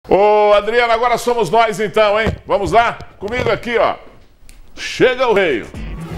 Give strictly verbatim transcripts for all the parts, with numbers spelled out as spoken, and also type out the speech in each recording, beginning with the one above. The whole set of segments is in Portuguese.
Ô, Adriano, agora somos nós então, hein? Vamos lá? Comigo aqui, ó. Chega o rei.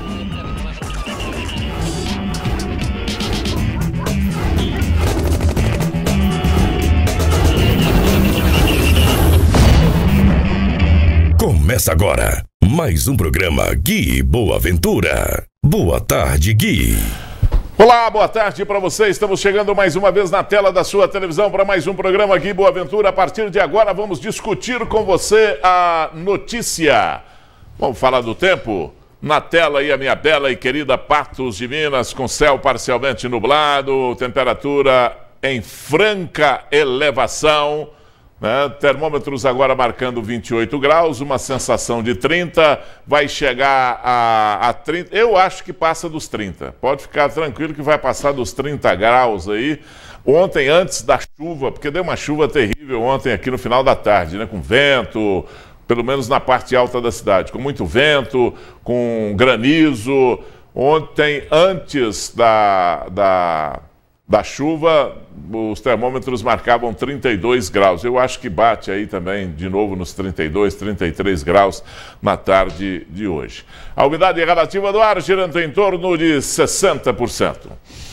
Começa agora mais um programa Gui Boa Ventura. Boa tarde, Gui. Olá, boa tarde para você. Estamos chegando mais uma vez na tela da sua televisão para mais um programa Gui Boa Ventura. A partir de agora vamos discutir com você a notícia. Vamos falar do tempo? Na tela aí a minha bela e querida Patos de Minas, com céu parcialmente nublado, temperatura em franca elevação. Né? Termômetros agora marcando vinte e oito graus, uma sensação de trinta, vai chegar a, a trinta, eu acho que passa dos trinta, pode ficar tranquilo que vai passar dos trinta graus aí. Ontem, antes da chuva, porque deu uma chuva terrível ontem aqui no final da tarde, né? Com vento, pelo menos na parte alta da cidade, com muito vento, com granizo. Ontem, antes da... da Da chuva, os termômetros marcavam trinta e dois graus. Eu acho que bate aí também, de novo, nos trinta e dois, trinta e três graus na tarde de hoje. A umidade relativa do ar girando em torno de sessenta por cento.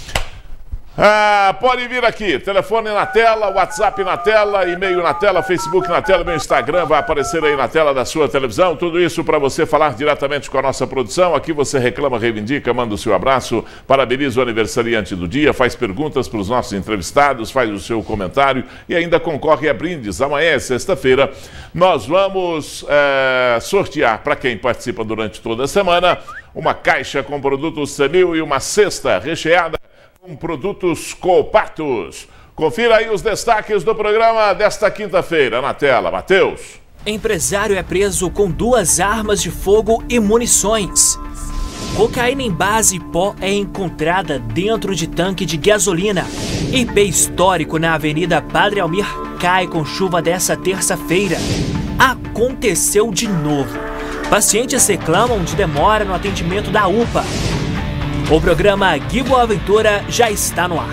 Ah, pode vir aqui, telefone na tela, WhatsApp na tela, e-mail na tela, Facebook na tela, meu Instagram vai aparecer aí na tela da sua televisão. Tudo isso para você falar diretamente com a nossa produção. Aqui você reclama, reivindica, manda o seu abraço, parabeniza o aniversariante do dia, faz perguntas para os nossos entrevistados, faz o seu comentário e ainda concorre a brindes. Amanhã é sexta-feira, nós vamos é, sortear para quem participa durante toda a semana uma caixa com produtos Semil e uma cesta recheada com produtos Copatos. Confira aí os destaques do programa desta quinta-feira na tela. Matheus. Empresário é preso com duas armas de fogo e munições. Cocaína em base e pó é encontrada dentro de tanque de gasolina. I P histórico na Avenida Padre Almir cai com chuva dessa terça-feira. Aconteceu de novo. Pacientes reclamam de demora no atendimento da U P A. O programa Gui Boa Aventura já está no ar.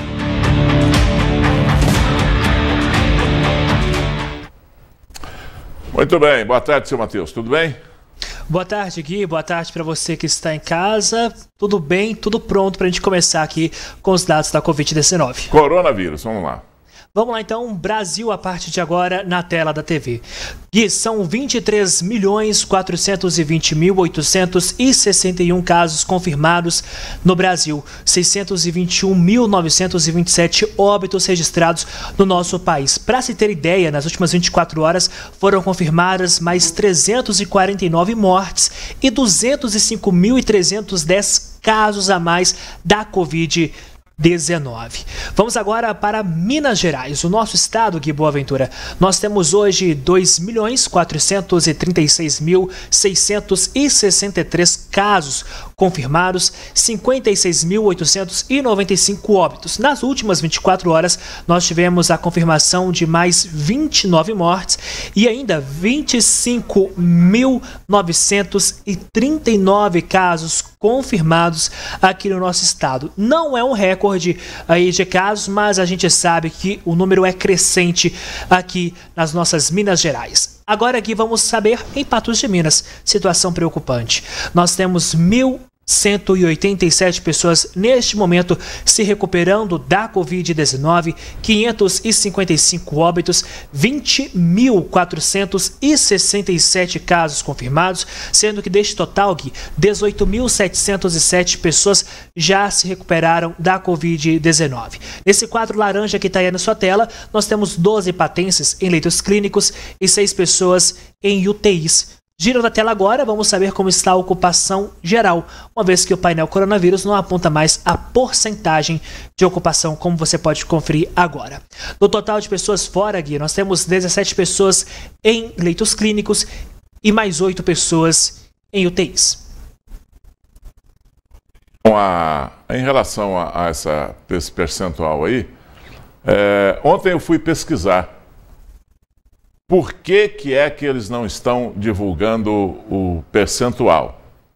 Muito bem, boa tarde, seu Matheus, tudo bem? Boa tarde, Gui, boa tarde para você que está em casa. Tudo bem, tudo pronto para a gente começar aqui com os dados da covid dezenove. Coronavírus, vamos lá. Vamos lá então, Brasil a partir de agora na tela da T V. Gui, são vinte e três milhões quatrocentos e vinte mil oitocentos e sessenta e um casos confirmados no Brasil. seiscentos e vinte e um mil novecentos e vinte e sete óbitos registrados no nosso país. Para se ter ideia, nas últimas vinte e quatro horas foram confirmadas mais trezentos e quarenta e nove mortes e duzentos e cinco mil trezentos e dez casos a mais da covid dezenove. Vamos agora para Minas Gerais, o nosso estado, Gui Boa Ventura. Nós temos hoje dois milhões quatrocentos e trinta e seis mil seiscentos e sessenta e três casos confirmados, cinquenta e seis mil oitocentos e noventa e cinco óbitos. Nas últimas vinte e quatro horas, nós tivemos a confirmação de mais vinte e nove mortes e ainda vinte e cinco mil novecentos e trinta e nove casos confirmados aqui no nosso estado. Não é um recorde aí de casos, mas a gente sabe que o número é crescente aqui nas nossas Minas Gerais. Agora aqui vamos saber em Patos de Minas, situação preocupante. Nós temos mil cento e oitenta e sete pessoas neste momento se recuperando da covid dezenove, quinhentos e cinquenta e cinco óbitos, vinte mil quatrocentos e sessenta e sete casos confirmados, sendo que deste total, dezoito mil setecentos e sete pessoas já se recuperaram da covid dezenove. Nesse quadro laranja que está aí na sua tela, nós temos doze patenses em leitos clínicos e seis pessoas em U T Is. Giro da tela agora, vamos saber como está a ocupação geral, uma vez que o painel coronavírus não aponta mais a porcentagem de ocupação, como você pode conferir agora. No total de pessoas fora, Gui, nós temos dezessete pessoas em leitos clínicos e mais oito pessoas em U T Is. A, em relação a, a essa, esse percentual aí, é, ontem eu fui pesquisar. Por que que é que eles não estão divulgando o percentual?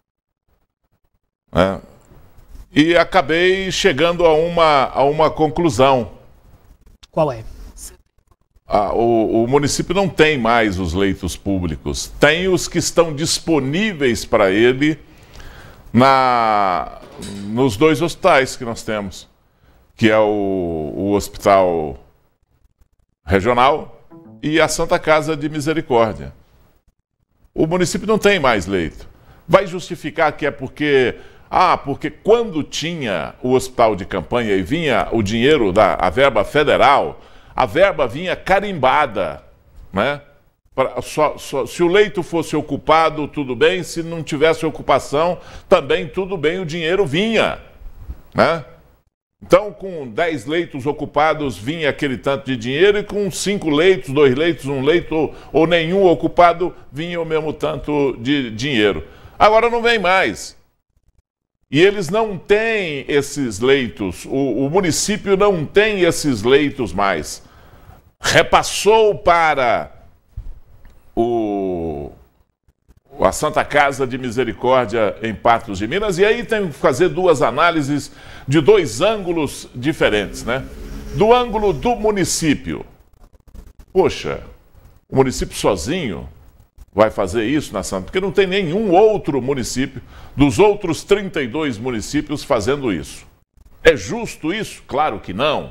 É. E acabei chegando a uma, a uma conclusão. Qual é? a, o, o município não tem mais os leitos públicos. Tem os que estão disponíveis para ele na, nos dois hospitais que nós temos, que é o, o Hospital Regional e a Santa Casa de Misericórdia. O município não tem mais leito. Vai justificar que é porque... Ah, porque quando tinha o hospital de campanha e vinha o dinheiro da a verba federal, a verba vinha carimbada, né? Pra, só, só, se o leito fosse ocupado, tudo bem. Se não tivesse ocupação, também tudo bem, o dinheiro vinha, né? Então, com dez leitos ocupados, vinha aquele tanto de dinheiro, e com cinco leitos, dois leitos, um leito ou nenhum ocupado, vinha o mesmo tanto de dinheiro. Agora não vem mais. E eles não têm esses leitos, o, o município não tem esses leitos mais. Repassou para o, a Santa Casa de Misericórdia em Patos de Minas, e aí tem que fazer duas análises de dois ângulos diferentes, né? Do ângulo do município. Poxa, o município sozinho vai fazer isso na Santa... Porque não tem nenhum outro município, dos outros trinta e dois municípios, fazendo isso. É justo isso? Claro que não.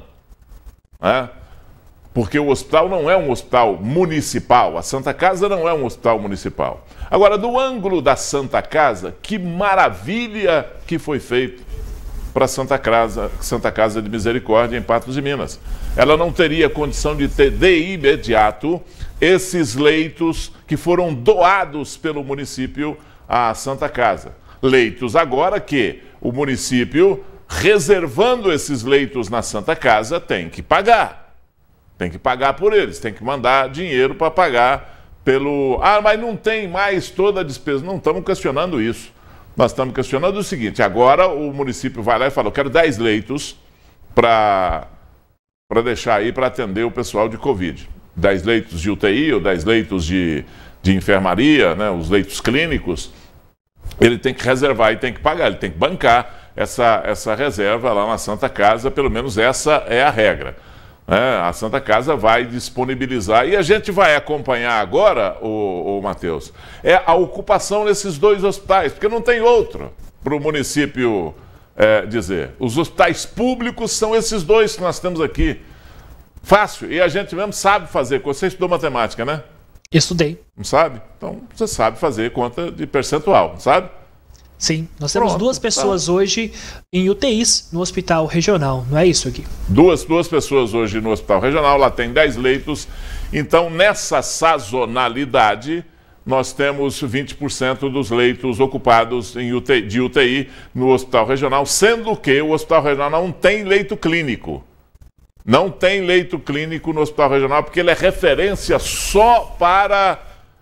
É? Porque o hospital não é um hospital municipal. A Santa Casa não é um hospital municipal. Agora, do ângulo da Santa Casa, que maravilha que foi feito para a Santa Casa, Santa Casa de Misericórdia em Patos de Minas. Ela não teria condição de ter de imediato esses leitos que foram doados pelo município à Santa Casa. Leitos agora que o município, reservando esses leitos na Santa Casa, tem que pagar. Tem que pagar por eles, tem que mandar dinheiro para pagar pelo... Ah, mas não tem mais toda a despesa. Não estamos questionando isso. Nós estamos questionando o seguinte: agora o município vai lá e fala, eu quero dez leitos para para deixar aí para atender o pessoal de Covid. dez leitos de U T I ou dez leitos de, de enfermaria, né, os leitos clínicos, ele tem que reservar e tem que pagar, ele tem que bancar essa, essa reserva lá na Santa Casa, pelo menos essa é a regra. É, a Santa Casa vai disponibilizar, e a gente vai acompanhar agora, o, o Matheus, é a ocupação nesses dois hospitais, porque não tem outro para o município é, dizer. Os hospitais públicos são esses dois que nós temos aqui. Fácil, e a gente mesmo sabe fazer. Você estudou matemática, né? Estudei. Não sabe? Então você sabe fazer conta de percentual, não sabe? Sim, nós temos Pronto, duas pessoas tá. hoje em U T Is no Hospital Regional, não é isso aqui? Duas, duas pessoas hoje no Hospital Regional, lá tem dez leitos. Então, nessa sazonalidade, nós temos vinte por cento dos leitos ocupados em U T I, de U T I no Hospital Regional, sendo que o Hospital Regional não tem leito clínico. Não tem leito clínico no Hospital Regional, porque ele é referência só para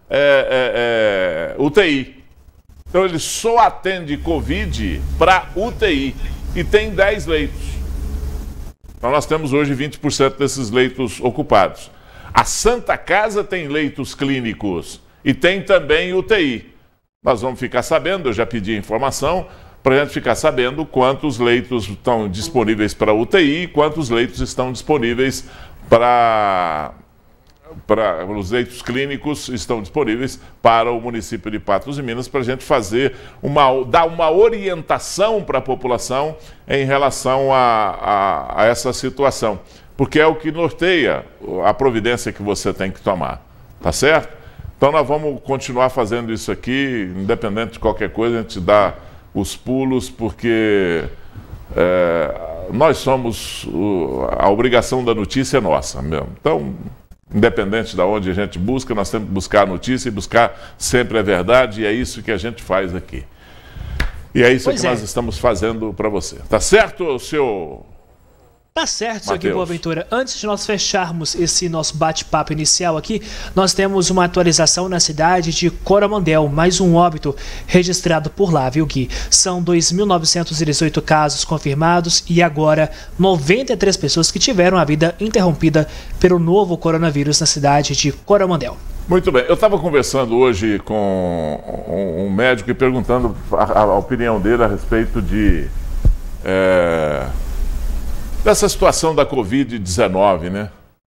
é, é, é, U T I. Então ele só atende Covid para U T I e tem dez leitos. Então nós temos hoje vinte por cento desses leitos ocupados. A Santa Casa tem leitos clínicos e tem também U T I. Nós vamos ficar sabendo, eu já pedi informação, para a gente ficar sabendo quantos leitos estão disponíveis para U T I e quantos leitos estão disponíveis para... para os leitos clínicos estão disponíveis para o município de Patos de Minas, para a gente fazer uma, dar uma orientação para a população em relação a, a, a essa situação, porque é o que norteia a providência que você tem que tomar, tá certo? Então nós vamos continuar fazendo isso aqui, independente de qualquer coisa, a gente dá os pulos, porque é, nós somos, a obrigação da notícia é nossa mesmo, então... Independente de onde a gente busca, nós temos que buscar a notícia e buscar sempre a verdade, e é isso que a gente faz aqui. E é isso pois que é. nós estamos fazendo para você. Tá certo, seu... Tá certo, seu Gui Boaventura. Antes de nós fecharmos esse nosso bate-papo inicial aqui, nós temos uma atualização na cidade de Coromandel, mais um óbito registrado por lá, viu, Gui? São dois mil novecentos e dezoito casos confirmados e agora noventa e três pessoas que tiveram a vida interrompida pelo novo coronavírus na cidade de Coromandel. Muito bem, eu estava conversando hoje com um médico e perguntando a, a opinião dele a respeito de... É... dessa situação da Covid dezenove, né?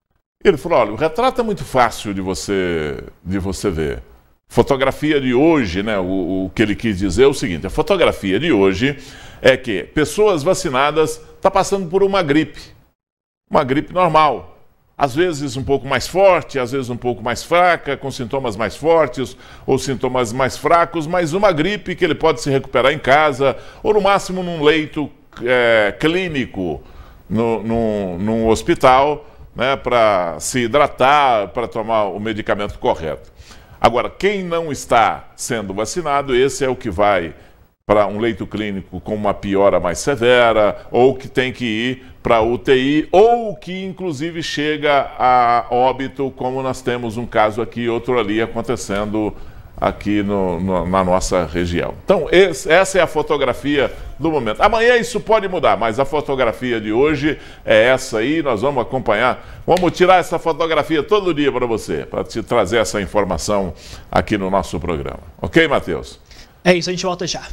Ele falou, olha, o retrato é muito fácil de você, de você ver. Fotografia de hoje, né, o, o que ele quis dizer é o seguinte, a fotografia de hoje é que pessoas vacinadas estão passando por uma gripe, uma gripe normal. Às vezes um pouco mais forte, às vezes um pouco mais fraca, com sintomas mais fortes ou sintomas mais fracos, mas uma gripe que ele pode se recuperar em casa ou no máximo num leito é, clínico, no, no, num hospital, né, para se hidratar, para tomar o medicamento correto. Agora, quem não está sendo vacinado, esse é o que vai para um leito clínico com uma piora mais severa, ou que tem que ir para U T I, ou que inclusive chega a óbito, como nós temos um caso aqui, outro ali acontecendo aqui no, no, na nossa região. Então, esse, essa é a fotografia do momento. Amanhã isso pode mudar, mas a fotografia de hoje é essa aí, nós vamos acompanhar. Vamos tirar essa fotografia todo dia para você, para te trazer essa informação aqui no nosso programa. Ok, Matheus? É isso, a gente volta já.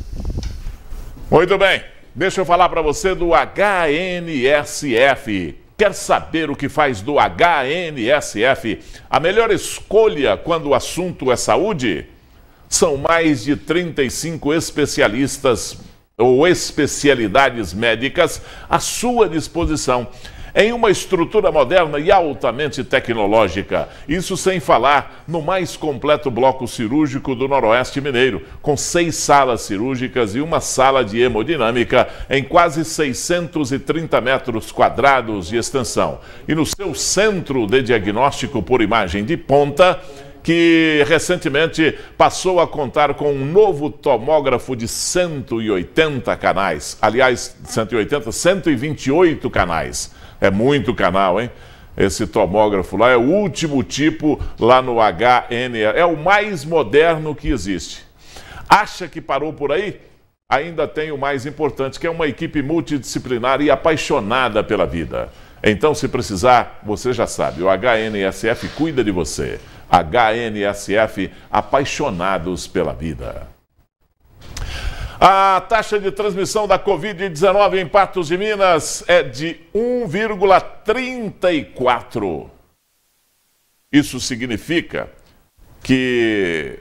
Muito bem, deixa eu falar para você do H N S F. Quer saber o que faz do H N S F a melhor escolha quando o assunto é saúde? São mais de trinta e cinco especialistas ou especialidades médicas à sua disposição, em uma estrutura moderna e altamente tecnológica. Isso sem falar no mais completo bloco cirúrgico do Noroeste Mineiro, com seis salas cirúrgicas e uma sala de hemodinâmica em quase seiscentos e trinta metros quadrados de extensão. E no seu centro de diagnóstico por imagem de ponta, que recentemente passou a contar com um novo tomógrafo de cento e oitenta canais. Aliás, cento e oitenta, cento e vinte e oito canais. É muito canal, hein? Esse tomógrafo lá é o último tipo lá no H N S F. É o mais moderno que existe. Acha que parou por aí? Ainda tem o mais importante, que é uma equipe multidisciplinar e apaixonada pela vida. Então, se precisar, você já sabe, o H N S F cuida de você. H N S F, apaixonados pela vida. A taxa de transmissão da covid dezenove em Patos de Minas é de um vírgula trinta e quatro. Isso significa que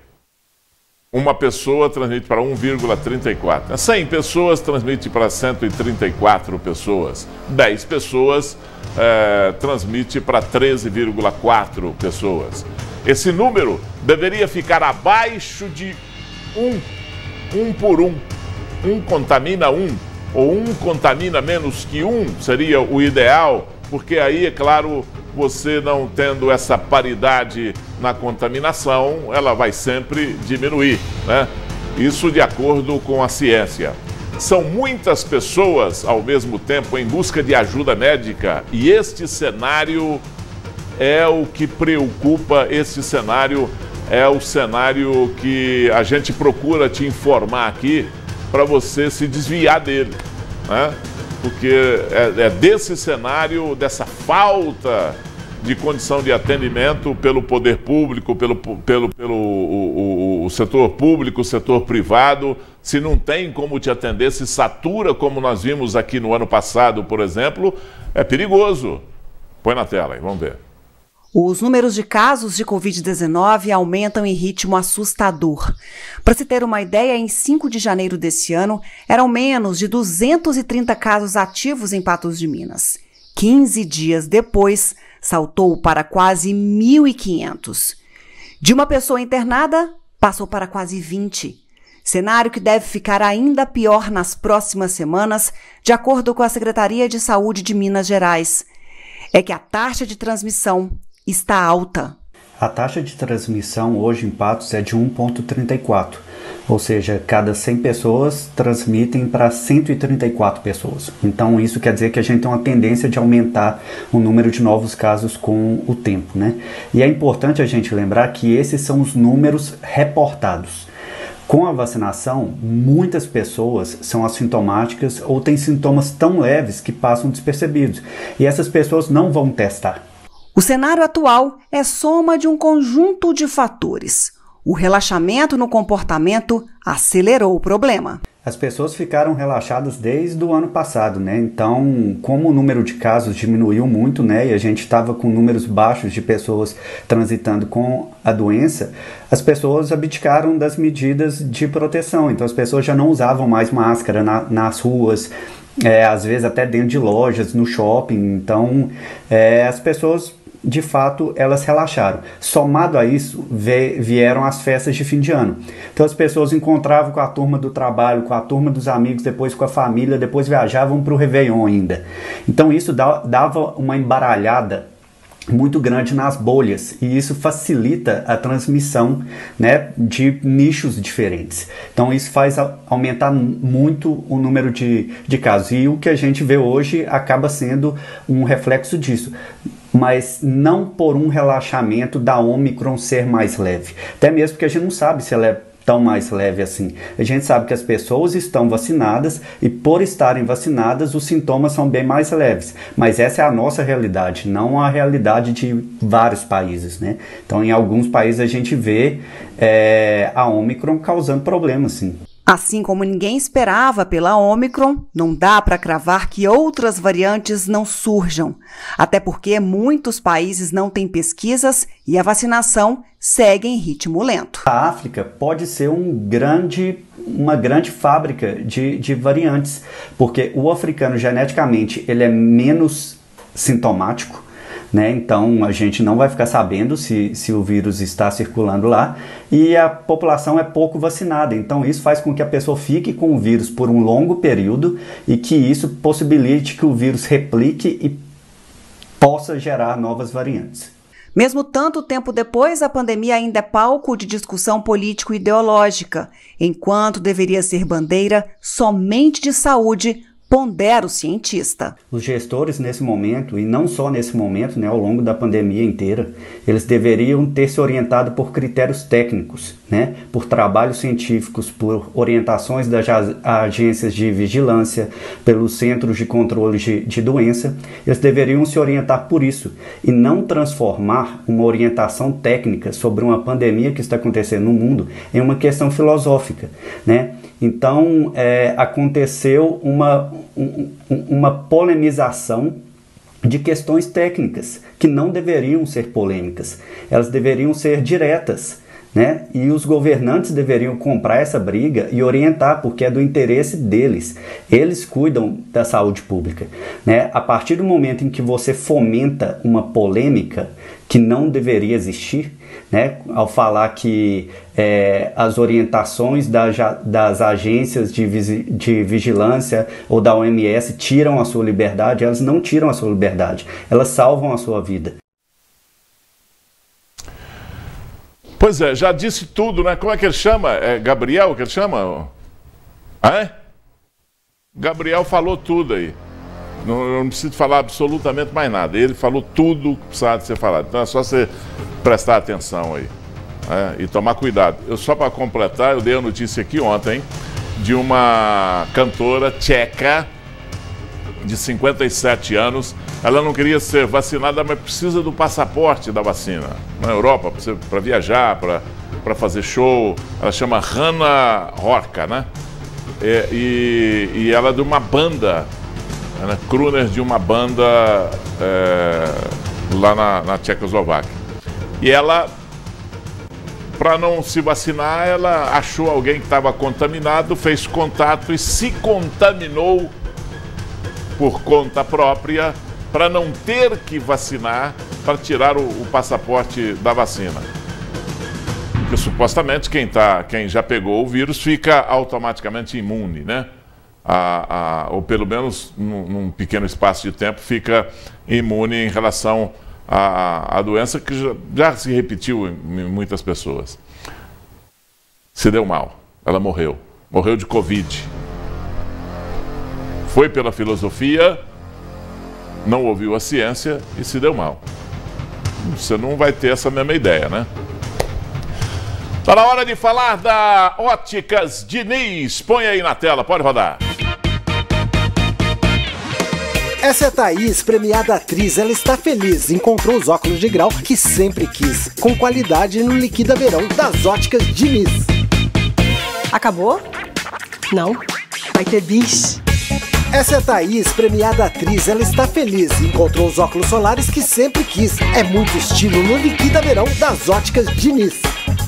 uma pessoa transmite para um vírgula trinta e quatro. cem pessoas transmite para cento e trinta e quatro pessoas. dez pessoas é, transmite para treze vírgula quatro pessoas. Esse número deveria ficar abaixo de um. Um por um. Um contamina um, ou um contamina menos que um, seria o ideal, porque aí, é claro, você não tendo essa paridade na contaminação, ela vai sempre diminuir, né? Isso de acordo com a ciência. São muitas pessoas, ao mesmo tempo, em busca de ajuda médica, e este cenário é o que preocupa, este cenário é o cenário que a gente procura te informar aqui para você se desviar dele, né? Porque é, é desse cenário, dessa falta de condição de atendimento pelo poder público, pelo, pelo, pelo o, o, o setor público, o setor privado, se não tem como te atender, se satura, como nós vimos aqui no ano passado, por exemplo, é perigoso. Põe na tela aí, vamos ver. Os números de casos de covid dezenove aumentam em ritmo assustador. Para se ter uma ideia, em cinco de janeiro desse ano, eram menos de duzentos e trinta casos ativos em Patos de Minas. quinze dias depois, saltou para quase mil e quinhentos. De uma pessoa internada, passou para quase vinte. Cenário que deve ficar ainda pior nas próximas semanas, de acordo com a Secretaria de Saúde de Minas Gerais. É que a taxa de transmissão está alta. A taxa de transmissão hoje em Patos é de um vírgula trinta e quatro, ou seja, cada cem pessoas transmitem para cento e trinta e quatro pessoas. Então isso quer dizer que a gente tem uma tendência de aumentar o número de novos casos com o tempo, né? E é importante a gente lembrar que esses são os números reportados. Com a vacinação, muitas pessoas são assintomáticas ou têm sintomas tão leves que passam despercebidos. E essas pessoas não vão testar. O cenário atual é soma de um conjunto de fatores. O relaxamento no comportamento acelerou o problema. As pessoas ficaram relaxadas desde o ano passado, né? Então, como o número de casos diminuiu muito, né? E a gente estava com números baixos de pessoas transitando com a doença, as pessoas abdicaram das medidas de proteção. Então, as pessoas já não usavam mais máscara na, nas ruas, é, às vezes até dentro de lojas, no shopping. Então, é, as pessoas, de fato, elas relaxaram. Somado a isso, vieram as festas de fim de ano. Então as pessoas encontravam com a turma do trabalho, com a turma dos amigos, depois com a família, depois viajavam para o Réveillon ainda. Então isso dava uma embaralhada muito grande nas bolhas, e isso facilita a transmissão, né, de nichos diferentes. Então isso faz aumentar muito o número de, de casos, e o que a gente vê hoje acaba sendo um reflexo disso, mas não por um relaxamento da Omicron ser mais leve, até mesmo porque a gente não sabe se ela é tão mais leve assim. A gente sabe que as pessoas estão vacinadas e por estarem vacinadas os sintomas são bem mais leves, mas essa é a nossa realidade, não a realidade de vários países, né? Então em alguns países a gente vê é, a Omicron causando problemas, sim. Assim como ninguém esperava pela Omicron, não dá para cravar que outras variantes não surjam, até porque muitos países não têm pesquisas e a vacinação segue em ritmo lento. A África pode ser um grande, uma grande fábrica de, de variantes, porque o africano geneticamente ele é menos sintomático, né? Então a gente não vai ficar sabendo se, se o vírus está circulando lá, e a população é pouco vacinada, então isso faz com que a pessoa fique com o vírus por um longo período e que isso possibilite que o vírus replique e possa gerar novas variantes. Mesmo tanto tempo depois, a pandemia ainda é palco de discussão político-ideológica, enquanto deveria ser bandeira somente de saúde, pondera o cientista. Os gestores nesse momento, e não só nesse momento, né, ao longo da pandemia inteira, eles deveriam ter se orientado por critérios técnicos, né, por trabalhos científicos, por orientações das agências de vigilância, pelos centros de controle de, de doença. Eles deveriam se orientar por isso e não transformar uma orientação técnica sobre uma pandemia que está acontecendo no mundo em uma questão filosófica, né? Então, é, aconteceu uma, um, uma polemização de questões técnicas que não deveriam ser polêmicas, elas deveriam ser diretas, né? E os governantes deveriam comprar essa briga e orientar, porque é do interesse deles. Eles cuidam da saúde pública, né? A partir do momento em que você fomenta uma polêmica que não deveria existir, né, ao falar que é, as orientações da, das agências de, de vigilância ou da O M S tiram a sua liberdade, elas não tiram a sua liberdade, elas salvam a sua vida. Pois é, já disse tudo, né? Como é que ele chama? É Gabriel que ele chama? Ah, é? Gabriel falou tudo aí. Não, eu não preciso falar absolutamente mais nada. Ele falou tudo que precisava de ser falado. Então é só você prestar atenção aí, né? E tomar cuidado. Eu, só para completar, eu dei a notícia aqui ontem de uma cantora tcheca de cinquenta e sete anos. Ela não queria ser vacinada, mas precisa do passaporte da vacina. Na Europa, para viajar, para fazer show. Ela chama Hanna Horka, né? E, e, e ela é de uma banda, né? Crooner de uma banda é, lá na, na Tchecoslováquia. E ela, para não se vacinar, ela achou alguém que estava contaminado, fez contato e se contaminou por conta própria, para não ter que vacinar, para tirar o, o passaporte da vacina. Porque supostamente quem, tá, quem já pegou o vírus fica automaticamente imune, né? A, a, ou pelo menos num, num pequeno espaço de tempo fica imune em relação à, à doença que já, já se repetiu em, em muitas pessoas. Se deu mal, ela morreu, morreu de Covid. Foi pela filosofia, não ouviu a ciência e se deu mal. Você não vai ter essa mesma ideia, né? Está na hora de falar da Óticas Diniz. Põe aí na tela, pode rodar. Essa é a Thaís, premiada atriz. Ela está feliz, encontrou os óculos de grau que sempre quis, com qualidade no Liquida Verão das Óticas Diniz. Acabou? Não? Vai ter bis. Essa é a Thaís, premiada atriz. Ela está feliz e encontrou os óculos solares que sempre quis. É muito estilo no Liquida Verão das Óticas Diniz.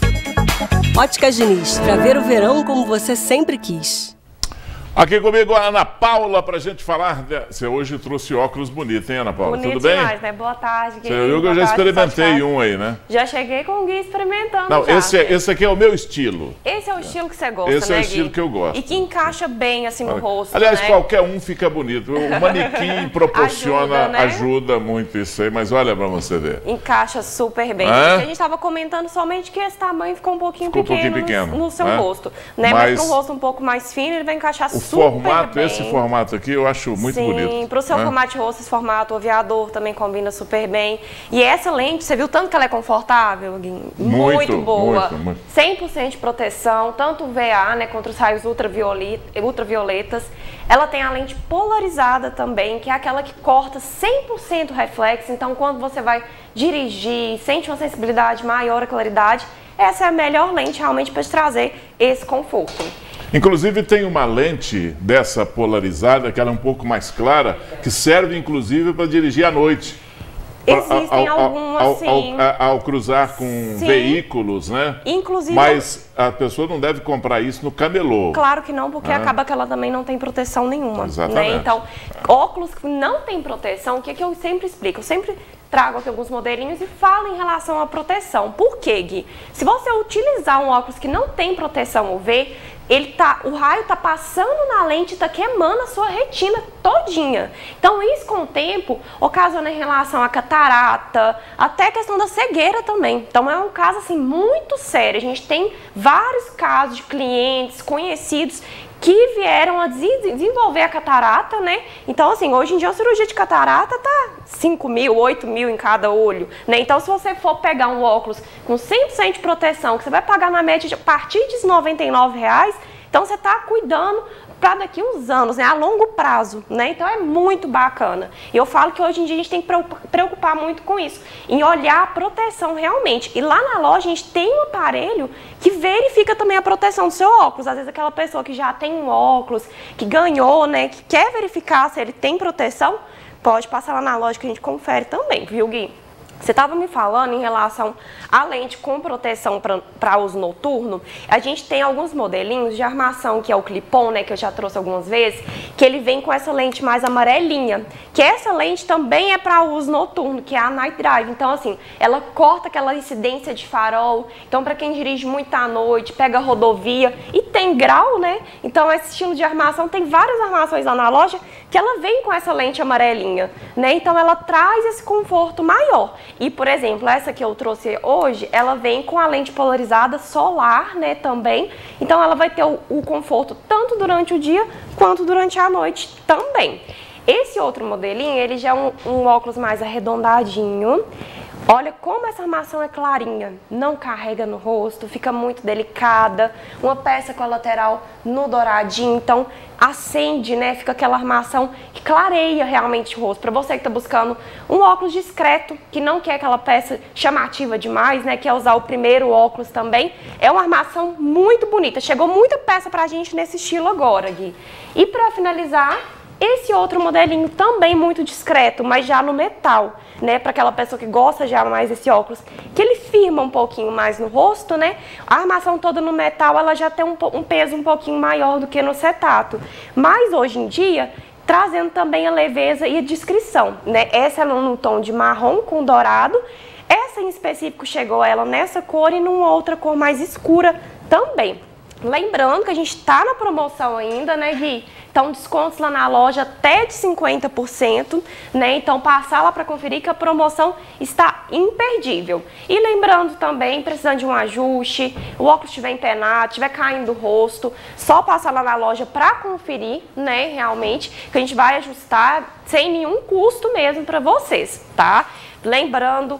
Óticas Diniz, pra ver o verão como você sempre quis. Aqui comigo a Ana Paula pra gente falar. De... Você hoje trouxe óculos bonitos, hein, Ana Paula? Bonito Tudo bem? Demais, né? Boa tarde, Gui. Você viu que eu já experimentei um aí, né? Já cheguei com o Gui experimentando. Não, já, esse, é, esse aqui é o meu estilo. Esse é o estilo que você gosta, esse né, é o Gui? estilo que eu gosto. E que encaixa bem assim no rosto. Aliás, né? qualquer um fica bonito. O manequim proporciona, ajuda, né? ajuda muito isso aí, mas olha pra você ver. Encaixa super bem. É? A gente estava comentando somente que esse tamanho ficou um pouquinho ficou pequeno, um pouquinho pequeno no, no seu é? rosto. Né? Mas, mas para um rosto um pouco mais fino, ele vai encaixar o super formato, bem. Esse formato aqui eu acho muito Sim, bonito. Sim, para o seu né? formato de rosto, esse formato aviador também combina super bem. E essa lente, você viu tanto que ela é confortável, Gui? Muito, muito boa. Muito, muito. cem por cento de proteção, tanto V A, né, contra os raios ultravioletas. Ela tem a lente polarizada também, que é aquela que corta cem por cento reflexo. Então, quando você vai dirigir, sente uma sensibilidade maior, a claridade, essa é a melhor lente realmente para te trazer esse conforto. Inclusive tem uma lente dessa polarizada, que ela é um pouco mais clara, que serve inclusive para dirigir à noite. Existem ao, algumas, ao, sim. Ao, ao, ao cruzar com sim. veículos, né? Inclusive... Mas a pessoa não deve comprar isso no camelô. Claro que não, porque ah. acaba que ela também não tem proteção nenhuma. Exatamente. Né? Então, óculos que não tem proteção, o que, é que eu sempre explico? Eu sempre trago aqui alguns modelinhos e falo em relação à proteção. Por quê, Gui? Se você utilizar um óculos que não tem proteção U V, ele tá, o raio tá passando na lente e tá queimando a sua retina todinha. Então isso com o tempo ocasiona em relação à catarata, até a questão da cegueira também. Então é um caso assim muito sério. A gente tem vários casos de clientes conhecidos que vieram a desenvolver a catarata, né? Então, assim, hoje em dia a cirurgia de catarata tá cinco mil, oito mil em cada olho, né? Então, se você for pegar um óculos com cem por cento de proteção, que você vai pagar na média de, a partir de noventa e nove reais, então você tá cuidando para daqui uns anos, né, a longo prazo, né? Então é muito bacana. E eu falo que hoje em dia a gente tem que preocupar muito com isso, em olhar a proteção realmente. E lá na loja a gente tem um aparelho que verifica também a proteção do seu óculos. Às vezes aquela pessoa que já tem um óculos, que ganhou, né, que quer verificar se ele tem proteção, pode passar lá na loja que a gente confere também, viu, Gui? Você estava me falando em relação à lente com proteção para uso noturno. A gente tem alguns modelinhos de armação, que é o clip-on, né, que eu já trouxe algumas vezes, que ele vem com essa lente mais amarelinha, que essa lente também é para uso noturno, que é a Night Drive. Então, assim, ela corta aquela incidência de farol. Então, para quem dirige muito à noite, pega rodovia e tem grau, né? Então, esse estilo de armação, tem várias armações lá na loja que ela vem com essa lente amarelinha, né? Então, ela traz esse conforto maior. E, por exemplo, essa que eu trouxe hoje, ela vem com a lente polarizada solar, né, também. Então, ela vai ter o, o conforto tanto durante o dia quanto durante a noite também. Esse outro modelinho, ele já é um, um óculos mais arredondadinho. Olha como essa armação é clarinha, não carrega no rosto, fica muito delicada. Uma peça com a lateral no douradinho, então acende, né? Fica aquela armação que clareia realmente o rosto. Para você que está buscando um óculos discreto, que não quer aquela peça chamativa demais, né? Quer usar o primeiro óculos também, é uma armação muito bonita. Chegou muita peça pra gente nesse estilo agora, Gui. E para finalizar, esse outro modelinho também muito discreto, mas já no metal, né? Para aquela pessoa que gosta já mais desse óculos, que ele firma um pouquinho mais no rosto, né? A armação toda no metal, ela já tem um, um peso um pouquinho maior do que no acetato. Mas hoje em dia, trazendo também a leveza e a discrição, né? Essa é no tom de marrom com dourado. Essa em específico chegou ela nessa cor e numa outra cor mais escura também. Lembrando que a gente está na promoção ainda, né, Gui? Então, descontos lá na loja até de cinquenta por cento, né? Então, passar lá para conferir que a promoção está imperdível. E lembrando também, precisando de um ajuste, o óculos estiver empenado, estiver caindo do rosto, só passar lá na loja para conferir, né, realmente, que a gente vai ajustar sem nenhum custo mesmo para vocês, tá? Lembrando,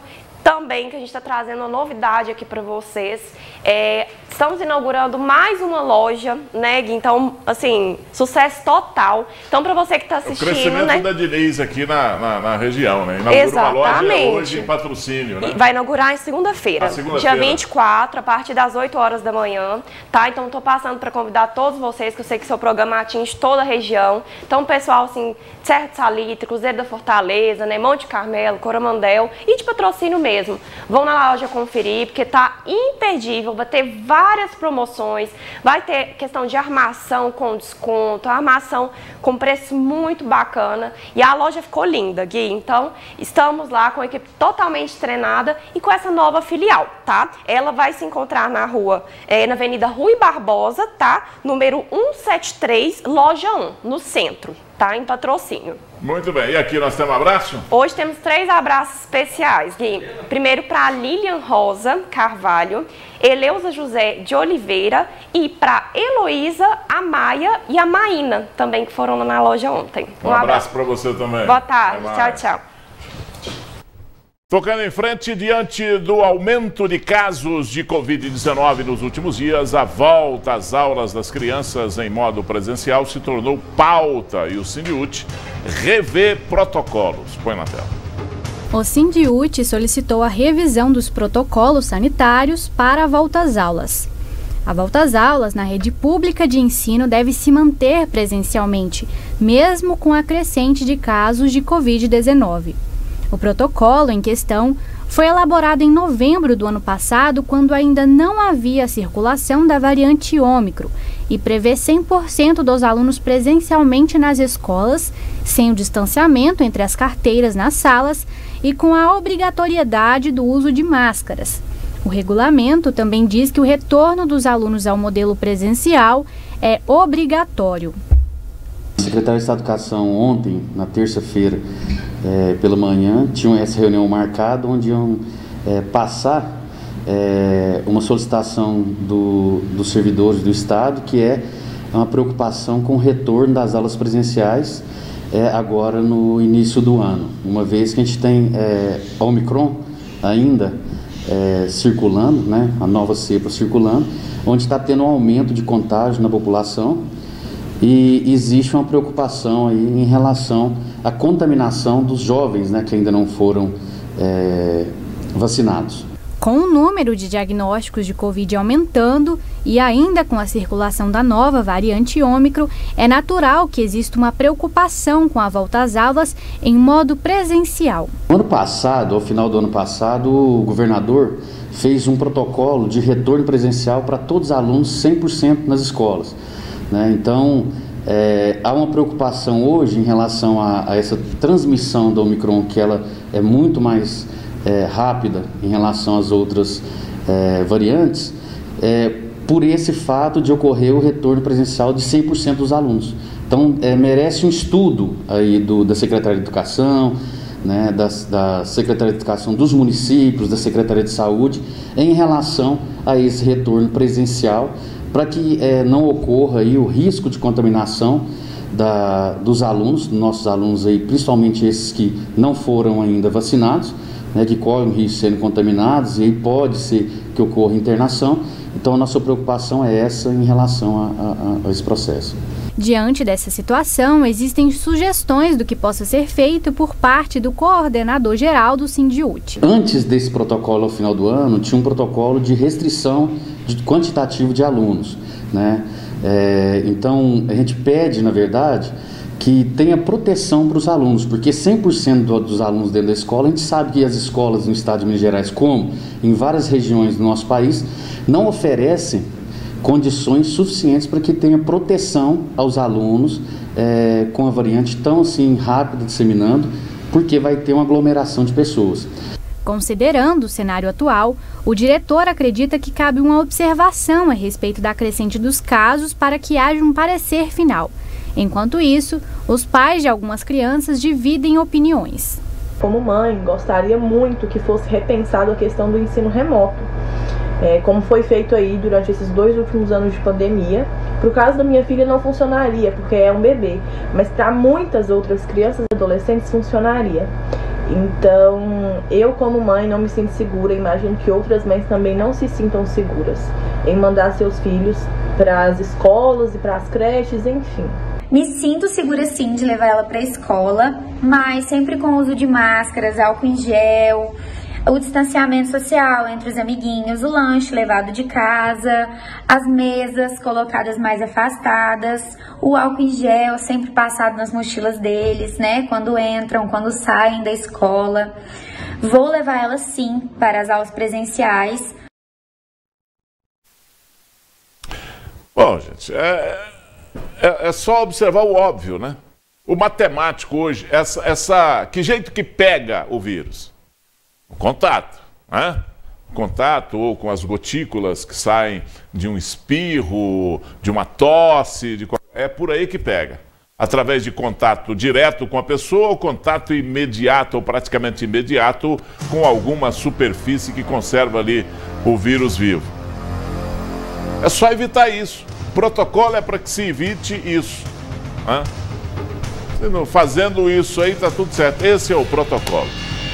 também que a gente está trazendo uma novidade aqui para vocês. É, estamos inaugurando mais uma loja, né, Gui? Então, assim, sucesso total. Então, para você que está assistindo, o crescimento, né, da Diniz aqui na, na, na região, né? Inaugura exatamente. Uma loja hoje em Patrocínio, né? Vai inaugurar em segunda-feira, segunda dia vinte e quatro, a partir das oito horas da manhã, tá? Então, estou passando para convidar todos vocês, que eu sei que seu programa atinge toda a região. Então, pessoal, assim, Serra de Salitre, Cruzeiro da Fortaleza, né, Monte Carmelo, Coromandel e de Patrocínio mesmo. Vão na loja conferir, porque tá imperdível, vai ter várias promoções, vai ter questão de armação com desconto, armação com preço muito bacana, e a loja ficou linda, Gui. Então, estamos lá com a equipe totalmente treinada e com essa nova filial, tá? Ela vai se encontrar na rua, é, na Avenida Rui Barbosa, tá? Número cento e setenta e três, loja um, no centro, tá? Em Patrocínio. Muito bem, e aqui nós temos um abraço? Hoje temos três abraços especiais, Gui. Primeiro para Lilian Rosa Carvalho, Eleusa José de Oliveira e para Heloísa, a Maia e a Maína, também que foram na loja ontem. Um, um abraço, abraço para você também. Boa tarde, tchau, tchau. Tocando em frente, diante do aumento de casos de covid dezenove nos últimos dias, a volta às aulas das crianças em modo presencial se tornou pauta e o Sindiúti revê protocolos. Põe na tela. O Sindiúti solicitou a revisão dos protocolos sanitários para a volta às aulas. A volta às aulas na rede pública de ensino deve se manter presencialmente, mesmo com a crescente de casos de covid dezenove. O protocolo em questão foi elaborado em novembro do ano passado, quando ainda não havia circulação da variante Ômicron, e prevê cem por cento dos alunos presencialmente nas escolas, sem o distanciamento entre as carteiras nas salas e com a obrigatoriedade do uso de máscaras. O regulamento também diz que o retorno dos alunos ao modelo presencial é obrigatório. O secretário de Estado de Educação ontem, na terça-feira, é, pela manhã, tinham essa reunião marcada, onde iam é, passar é, uma solicitação do, dos servidores do Estado, que é uma preocupação com o retorno das aulas presenciais é, agora no início do ano, uma vez que a gente tem é, Ômicron ainda é, circulando, né, a nova cepa circulando, onde está tendo um aumento de contágio na população. E existe uma preocupação aí em relação à contaminação dos jovens, né, que ainda não foram é, vacinados. Com o número de diagnósticos de Covid aumentando e ainda com a circulação da nova variante Ômicron, é natural que exista uma preocupação com a volta às aulas em modo presencial. No ano passado, ao final do ano passado, o governador fez um protocolo de retorno presencial para todos os alunos cem por cento nas escolas. Então, é, há uma preocupação hoje em relação a, a essa transmissão da Ômicron, que ela é muito mais é, rápida em relação às outras é, variantes, é, por esse fato de ocorrer o retorno presencial de cem por cento dos alunos. Então, é, merece um estudo aí do, da Secretaria de Educação, né, da, da Secretaria de Educação dos municípios, da Secretaria de Saúde, em relação a esse retorno presencial, para que é, não ocorra aí o risco de contaminação da, dos alunos, nossos alunos aí, principalmente esses que não foram ainda vacinados, né, que correm o risco de serem contaminados, e aí pode ser que ocorra internação. Então, a nossa preocupação é essa em relação a, a, a esse processo. Diante dessa situação, existem sugestões do que possa ser feito por parte do coordenador-geral do Sindiúti. Antes desse protocolo ao final do ano, tinha um protocolo de restrição de quantitativo de alunos, né? É, então, a gente pede, na verdade, que tenha proteção para os alunos, porque cem por cento dos alunos dentro da escola, a gente sabe que as escolas no estado de Minas Gerais, como em várias regiões do nosso país, não oferecem condições suficientes para que tenha proteção aos alunos é, com a variante tão assim rápida disseminando, porque vai ter uma aglomeração de pessoas. Considerando o cenário atual, o diretor acredita que cabe uma observação a respeito da crescente dos casos para que haja um parecer final. Enquanto isso, os pais de algumas crianças dividem opiniões. Como mãe, gostaria muito que fosse repensado a questão do ensino remoto. É, como foi feito aí durante esses dois últimos anos de pandemia. Para o caso da minha filha não funcionaria, porque é um bebê, mas para muitas outras crianças e adolescentes funcionaria. Então, eu como mãe não me sinto segura, imagino que outras mães também não se sintam seguras em mandar seus filhos para as escolas e para as creches, enfim. Me sinto segura sim de levar ela para a escola, mas sempre com o uso de máscaras, álcool em gel, o distanciamento social entre os amiguinhos, o lanche levado de casa, as mesas colocadas mais afastadas, o álcool em gel sempre passado nas mochilas deles, né? Quando entram, quando saem da escola. Vou levar ela sim para as aulas presenciais. Bom, gente, é, é, é só observar o óbvio, né? O matemático hoje, essa, essa, que jeito que pega o vírus? O contato, né? Contato ou com as gotículas que saem de um espirro, de uma tosse, de... é por aí que pega. Através de contato direto com a pessoa ou contato imediato ou praticamente imediato com alguma superfície que conserva ali o vírus vivo. É só evitar isso. O protocolo é para que se evite isso, né? Fazendo isso aí tá tudo certo. Esse é o protocolo.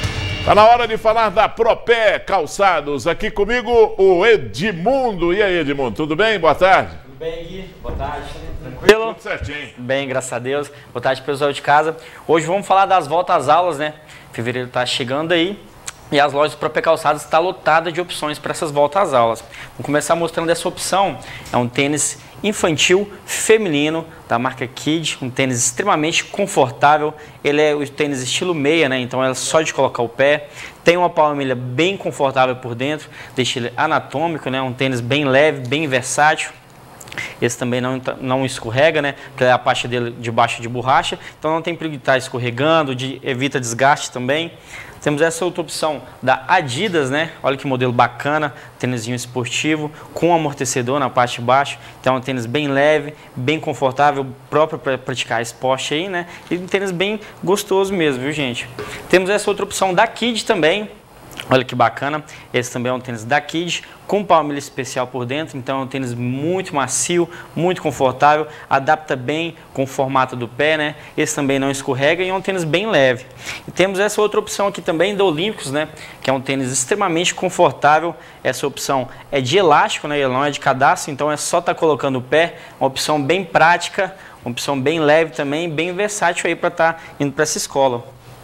Tá na hora de falar da Propé Calçados. Aqui comigo o Edmundo. E aí, Edmundo, tudo bem? Boa tarde. Tudo bem, Gui? Boa tarde. Tranquilo? Tudo certinho. Bem, graças a Deus. Boa tarde, pessoal de casa. Hoje vamos falar das voltas às aulas, né? Fevereiro tá chegando aí. E as lojas Propé Calçados estão lotadas de opções para essas voltas às aulas. Vou começar mostrando essa opção. É um tênis infantil feminino da marca Kid, um tênis extremamente confortável. Ele é o tênis estilo meia, né? Então é só de colocar o pé. Tem uma palmilha bem confortável por dentro, deixa ele anatômico, né? Um tênis bem leve, bem versátil. Esse também não, não escorrega, né? Porque é a parte dele de baixo de borracha, então não tem perigo de estar escorregando, de, evita desgaste também. Temos essa outra opção da Adidas, né? Olha que modelo bacana, tênisinho esportivo, com amortecedor na parte de baixo. Então é um tênis bem leve, bem confortável, próprio para praticar esporte aí, né? E um tênis bem gostoso mesmo, viu, gente? Temos essa outra opção da Kid também. Olha que bacana, esse também é um tênis da Kid, com palmilha especial por dentro, então é um tênis muito macio, muito confortável, adapta bem com o formato do pé, né? Esse também não escorrega e é um tênis bem leve. E temos essa outra opção aqui também da Olímpicos, né? Que é um tênis extremamente confortável, essa opção é de elástico, né? Ele não é de cadastro, então é só estar tá colocando o pé, uma opção bem prática, uma opção bem leve também, bem versátil aí para estar tá indo para essa escola.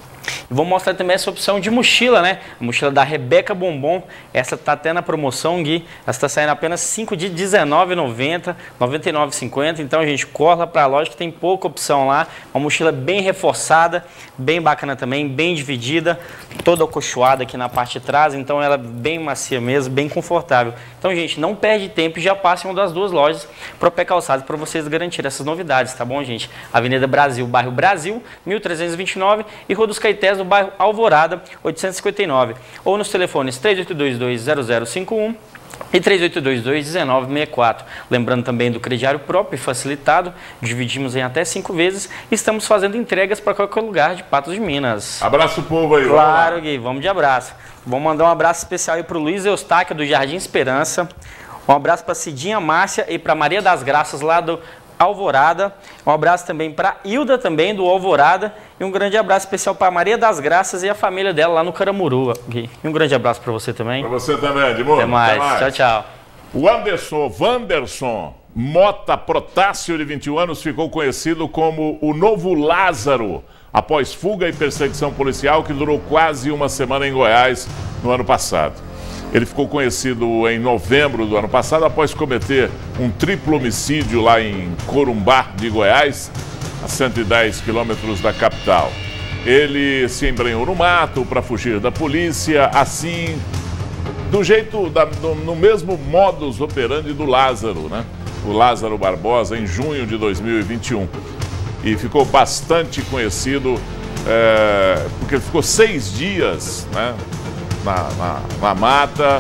E vou mostrar também essa opção de mochila, né? A mochila da Rebeca Bombom. Essa tá até na promoção, Gui. Essa está saindo apenas cinco de dezenove reais e noventa centavos, noventa e nove reais e cinquenta centavos. Então, a gente corre lá para a loja que tem pouca opção lá. Uma mochila bem reforçada, bem bacana também, bem dividida, toda acolchoada aqui na parte de trás. Então, ela é bem macia mesmo, bem confortável. Então, gente, não perde tempo e já passe em uma das duas lojas Propé Calçados para vocês garantirem essas novidades, tá bom, gente? Avenida Brasil, bairro Brasil, mil trezentos e vinte e nove e Rua dos Caetés, no bairro Alvorada, oitocentos e cinquenta e nove, ou nos telefones três oito dois dois, zero zero cinco um e três oito dois dois, um nove seis quatro. Lembrando também do crediário próprio e facilitado, dividimos em até cinco vezes e estamos fazendo entregas para qualquer lugar de Patos de Minas. Abraço o povo aí. Claro, Gui, vamos de abraço. Vamos mandar um abraço especial aí para o Luiz Eustáquio, do Jardim Esperança. Um abraço para Cidinha Márcia e para Maria das Graças, lá do Alvorada. Um abraço também para Hilda, também do Alvorada. E um grande abraço especial para Maria das Graças e a família dela lá no Caramuru. E um grande abraço para você também. Para você também, Edmundo. Até mais. Até mais. Tchau, tchau. O Anderson Wanderson Mota Protássio, de vinte e um anos, ficou conhecido como o novo Lázaro, após fuga e perseguição policial que durou quase uma semana em Goiás no ano passado. Ele ficou conhecido em novembro do ano passado após cometer um triplo homicídio lá em Corumbá de Goiás, a cento e dez quilômetros da capital. Ele se embrenhou no mato para fugir da polícia, assim, do jeito, da, do, no mesmo modus operandi do Lázaro, né? O Lázaro Barbosa, em junho de dois mil e vinte e um. E ficou bastante conhecido, é, porque ele ficou seis dias, né? Na, na, na mata,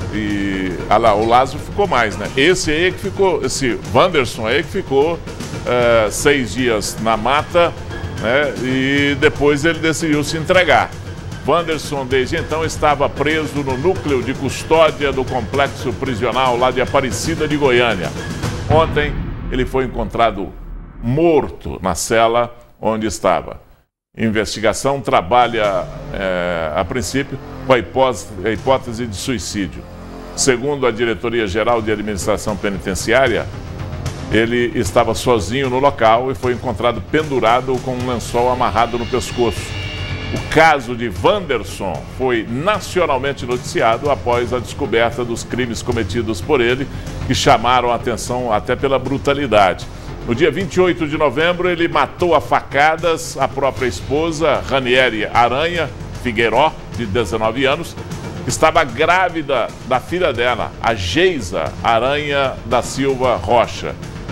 e ah lá, o Lázaro ficou mais, né? Esse aí que ficou, esse Wanderson aí que ficou é, seis dias na mata, né? E depois ele decidiu se entregar. Wanderson, desde então, estava preso no núcleo de custódia do complexo prisional lá de Aparecida de Goiânia. Ontem ele foi encontrado morto na cela onde estava. investigação trabalha, é, a princípio, com a hipótese, a hipótese de suicídio. Segundo a Diretoria-Geral de Administração Penitenciária, ele estava sozinho no local e foi encontrado pendurado com um lençol amarrado no pescoço. O caso de Wanderson foi nacionalmente noticiado após a descoberta dos crimes cometidos por ele, que chamaram a atenção até pela brutalidade. No dia vinte e oito de novembro, ele matou a facadas a própria esposa, Ranieri Aranha Figueiró, de dezenove anos, que estava grávida da filha dela, a Geisa Aranha da Silva Rocha.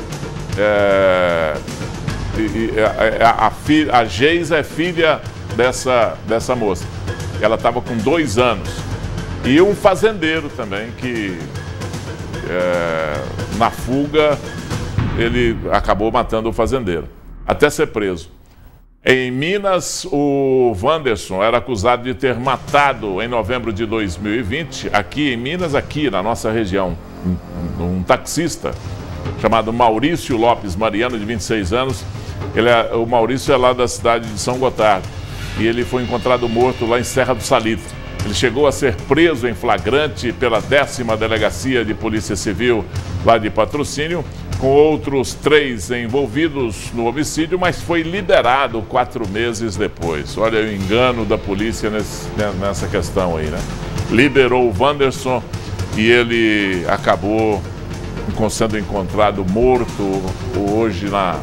É, a, a, a, a Geisa é filha dessa, dessa moça. Ela estava com dois anos. E um fazendeiro também, que é, na fuga ele acabou matando o fazendeiro, até ser preso. Em Minas, o Wanderson era acusado de ter matado, em novembro de dois mil e vinte, aqui em Minas, aqui na nossa região, um, um taxista chamado Maurício Lopes Mariano, de vinte e seis anos. Ele é, o Maurício é lá da cidade de São Gotardo e ele foi encontrado morto lá em Serra do Salitre. Ele chegou a ser preso em flagrante pela décima Delegacia de Polícia Civil lá de Patrocínio, com outros três envolvidos no homicídio, mas foi liberado quatro meses depois. Olha o engano da polícia nesse, nessa questão aí, né? Liberou o Wanderson e ele acabou sendo encontrado morto hoje na,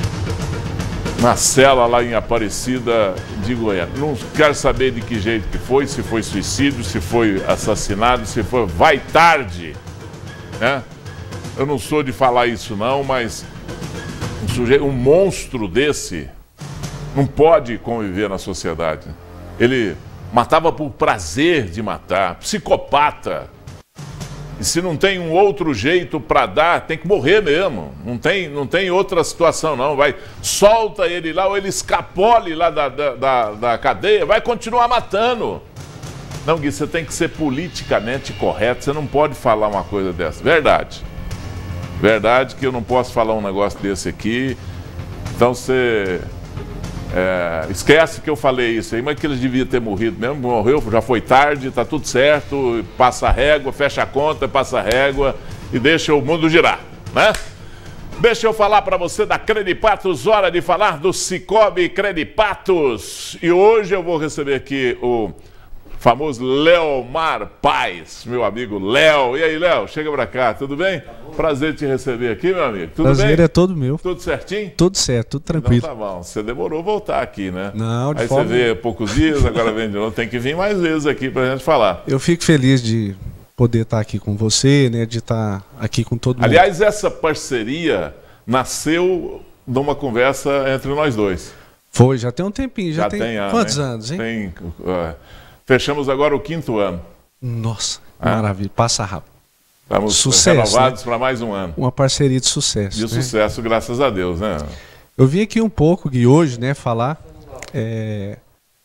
na cela lá em Aparecida de Goiânia. Não quero saber de que jeito que foi, se foi suicídio, se foi assassinado, se foi... Vai tarde, né? Eu não sou de falar isso não, mas um, sujeito, um monstro desse não pode conviver na sociedade. Ele matava por prazer de matar, psicopata. E se não tem um outro jeito para dar, tem que morrer mesmo. Não tem, não tem outra situação não. Vai, solta ele lá ou ele escapole lá da, da, da, da cadeia, vai continuar matando. Não, Gui, você tem que ser politicamente correto, você não pode falar uma coisa dessa. Verdade. Verdade que eu não posso falar um negócio desse aqui. Então você é, esquece que eu falei isso aí, mas que ele devia ter morrido mesmo. Morreu, já foi tarde, tá tudo certo. Passa a régua, fecha a conta, passa a régua e deixa o mundo girar, né? Deixa eu falar para você da Credipatos, hora de falar do Cicobi Credipatos. E hoje eu vou receber aqui o famoso Leomar Paes, meu amigo Léo. E aí, Léo, chega pra cá, tudo bem? Tá. Prazer te receber aqui, meu amigo. Tudo Prazer bem? é todo meu. Tudo certinho? Tudo certo, tudo tranquilo. Então tá bom, você demorou a voltar aqui, né? Não, de Aí forma... você vê poucos dias, agora vem de novo, tem que vir mais vezes aqui pra gente falar. Eu fico feliz de poder estar aqui com você, né, de estar aqui com todo mundo. Aliás, essa parceria nasceu de uma conversa entre nós dois. Foi, já tem um tempinho, já, já tem, tem ano, quantos hein? anos, hein? Tem... Uh, Fechamos agora o quinto ano. Nossa, ah. maravilha, passa rápido. Estamos sucesso, renovados, né? Para mais um ano. Uma parceria de sucesso. De né? sucesso, graças a Deus, né? Eu vim aqui um pouco, Gui, hoje, né, falar é,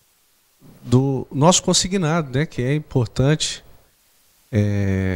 do nosso consignado, né, que é importante. É,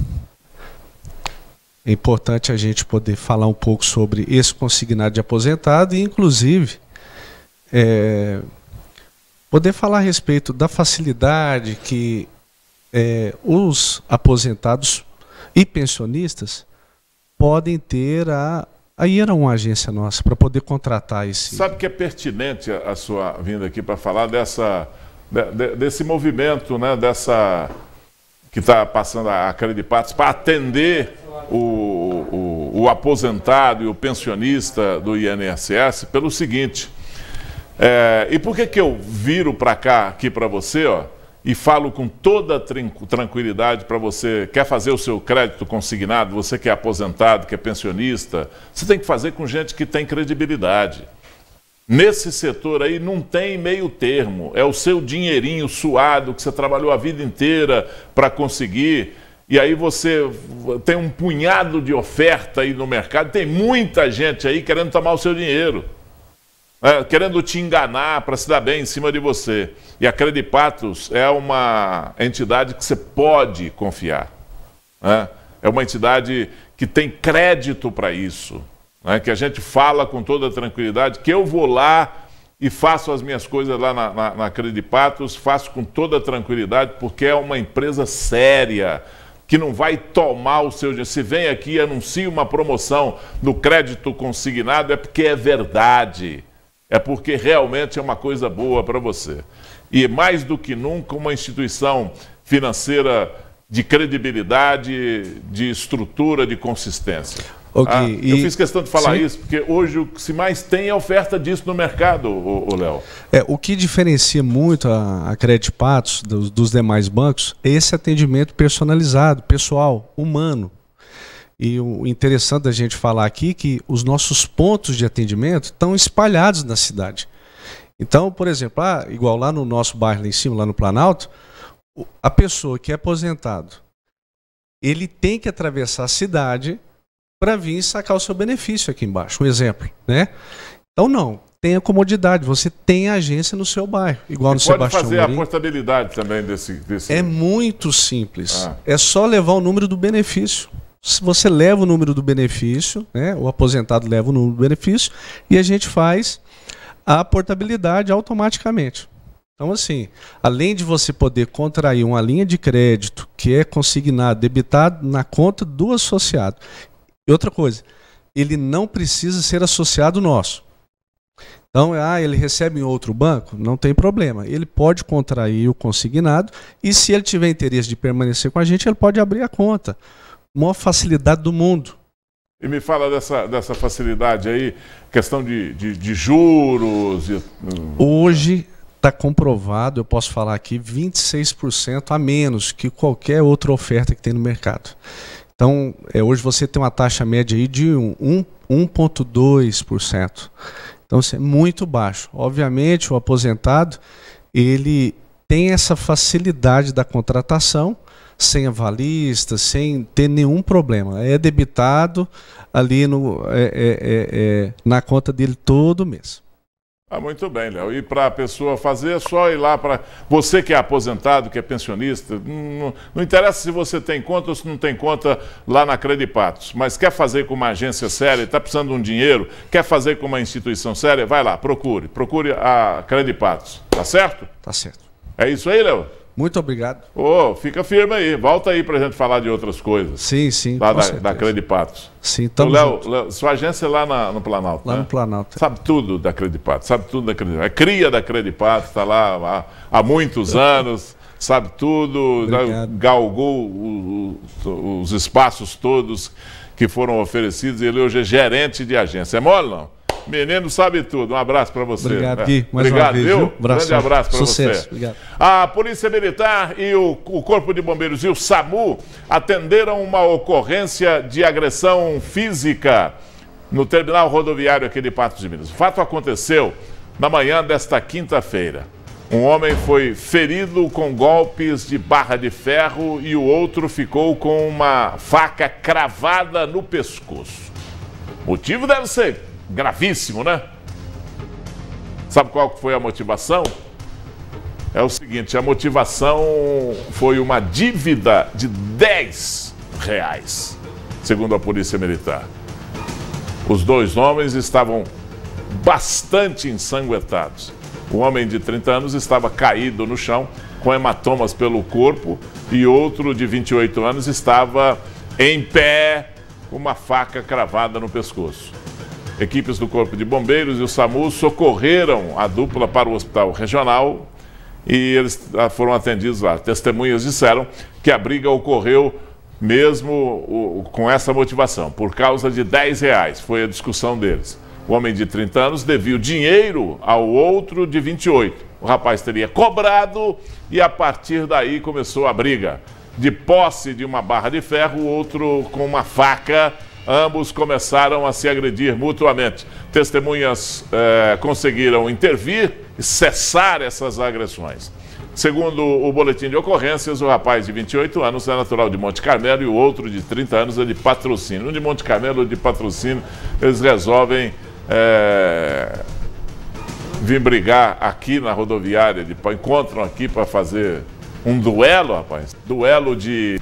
é importante a gente poder falar um pouco sobre esse consignado de aposentado e, inclusive, é, poder falar a respeito da facilidade que é, os aposentados e pensionistas podem ter a, a ir a uma agência nossa para poder contratar esse... Sabe que é pertinente a, a sua vinda aqui para falar dessa, de, de, desse movimento, né, dessa, que está passando a Credipatos para atender o, o, o aposentado e o pensionista do I N S S pelo seguinte... É, e por que que eu viro para cá, aqui para você, ó, e falo com toda tranquilidade para você, quer fazer o seu crédito consignado, você que é aposentado, que é pensionista, você tem que fazer com gente que tem credibilidade. Nesse setor aí não tem meio termo, é o seu dinheirinho suado que você trabalhou a vida inteira para conseguir, e aí você tem um punhado de oferta aí no mercado, tem muita gente aí querendo tomar o seu dinheiro. É, querendo te enganar para se dar bem em cima de você. E a Credipatos é uma entidade que você pode confiar. Né? É uma entidade que tem crédito para isso. Né? Que a gente fala com toda tranquilidade que eu vou lá e faço as minhas coisas lá na, na, na Credipatos, faço com toda tranquilidade, porque é uma empresa séria, que não vai tomar o seu dinheiro. Se vem aqui e anuncia uma promoção no crédito consignado, é porque é verdade. É porque realmente é uma coisa boa para você. E mais do que nunca, uma instituição financeira de credibilidade, de estrutura, de consistência. Okay, ah, e... Eu fiz questão de falar Sim. isso, porque hoje o que se mais tem é oferta disso no mercado, o Léo. É, o que diferencia muito a, a Credipatos dos, dos demais bancos é esse atendimento personalizado, pessoal, humano. E o interessante da gente falar aqui é que os nossos pontos de atendimento estão espalhados na cidade. Então, por exemplo, ah, igual lá no nosso bairro, lá em cima, lá no Planalto, a pessoa que é aposentado, ele tem que atravessar a cidade para vir sacar o seu benefício aqui embaixo, um exemplo, né? Então não, tem a comodidade, você tem a agência no seu bairro, igual e no pode Sebastião fazer Marim. A portabilidade também desse... desse... É muito simples, ah. é só levar o número do benefício. Se você leva o número do benefício, né, o aposentado leva o número do benefício e a gente faz a portabilidade automaticamente. Então, assim, além de você poder contrair uma linha de crédito que é consignado, debitado na conta do associado. E outra coisa, ele não precisa ser associado nosso. Então, ah, ele recebe em outro banco, não tem problema. Ele pode contrair o consignado e se ele tiver interesse de permanecer com a gente, ele pode abrir a conta. Maior facilidade do mundo. E me fala dessa, dessa facilidade aí, questão de, de, de juros. E... Hoje está comprovado, eu posso falar aqui, vinte e seis por cento a menos que qualquer outra oferta que tem no mercado. Então, é, hoje você tem uma taxa média aí de um, um vírgula dois por cento. Então, isso é muito baixo. Obviamente, o aposentado, ele tem essa facilidade da contratação, sem avalista, sem ter nenhum problema. É debitado ali no, é, é, é, é, na conta dele todo mês. Ah, muito bem, Léo. E para a pessoa fazer, é só ir lá para... Você que é aposentado, que é pensionista, não, não interessa se você tem conta ou se não tem conta lá na Credipatos, mas quer fazer com uma agência séria, está precisando de um dinheiro, quer fazer com uma instituição séria, vai lá, procure. Procure a Credipatos. Tá certo? Tá certo. É isso aí, Léo? Muito obrigado. Oh, fica firme aí. Volta aí pra gente falar de outras coisas. Sim, sim. Lá da, da Credipatos. Sim, estamos Léo, Léo, sua agência é lá na, no Planalto, Lá né? no Planalto. Sabe tudo da Credipatos, sabe tudo da Credipatos. É cria da Credipatos, está lá há, há muitos anos, sabe tudo, né? Galgou o, o, os espaços todos que foram oferecidos. Ele hoje é gerente de agência. É mole, não? Menino sabe tudo. Um abraço para você. Obrigado, Gui. Mais Obrigado, uma vez, viu? viu? Abraço. Grande abraço para você. Obrigado. A Polícia Militar e o, o Corpo de Bombeiros e o SAMU atenderam uma ocorrência de agressão física no terminal rodoviário aqui de Patos de Minas. O fato aconteceu na manhã desta quinta-feira. Um homem foi ferido com golpes de barra de ferro e o outro ficou com uma faca cravada no pescoço. O motivo deve ser gravíssimo, né? Sabe qual foi a motivação? É o seguinte, a motivação foi uma dívida de dez reais, segundo a Polícia Militar. Os dois homens estavam bastante ensanguentados. O homem de trinta anos estava caído no chão, com hematomas pelo corpo, e outro de vinte e oito anos estava em pé, com uma faca cravada no pescoço. Equipes do Corpo de Bombeiros e o SAMU socorreram a dupla para o hospital regional e eles foram atendidos lá. Testemunhas disseram que a briga ocorreu mesmo o, com essa motivação, por causa de dez reais, foi a discussão deles. O homem de trinta anos devia o dinheiro ao outro de vinte e oito. O rapaz teria cobrado e a partir daí começou a briga. De posse de uma barra de ferro, o outro com uma faca. Ambos começaram a se agredir mutuamente. Testemunhas eh, conseguiram intervir e cessar essas agressões. Segundo o boletim de ocorrências, o rapaz de vinte e oito anos é natural de Monte Carmelo e o outro de trinta anos é de Patrocínio. Um de Monte Carmelo e de Patrocínio, eles resolvem eh, vir brigar aqui na rodoviária, de, encontram aqui para fazer um duelo, rapaz. Duelo de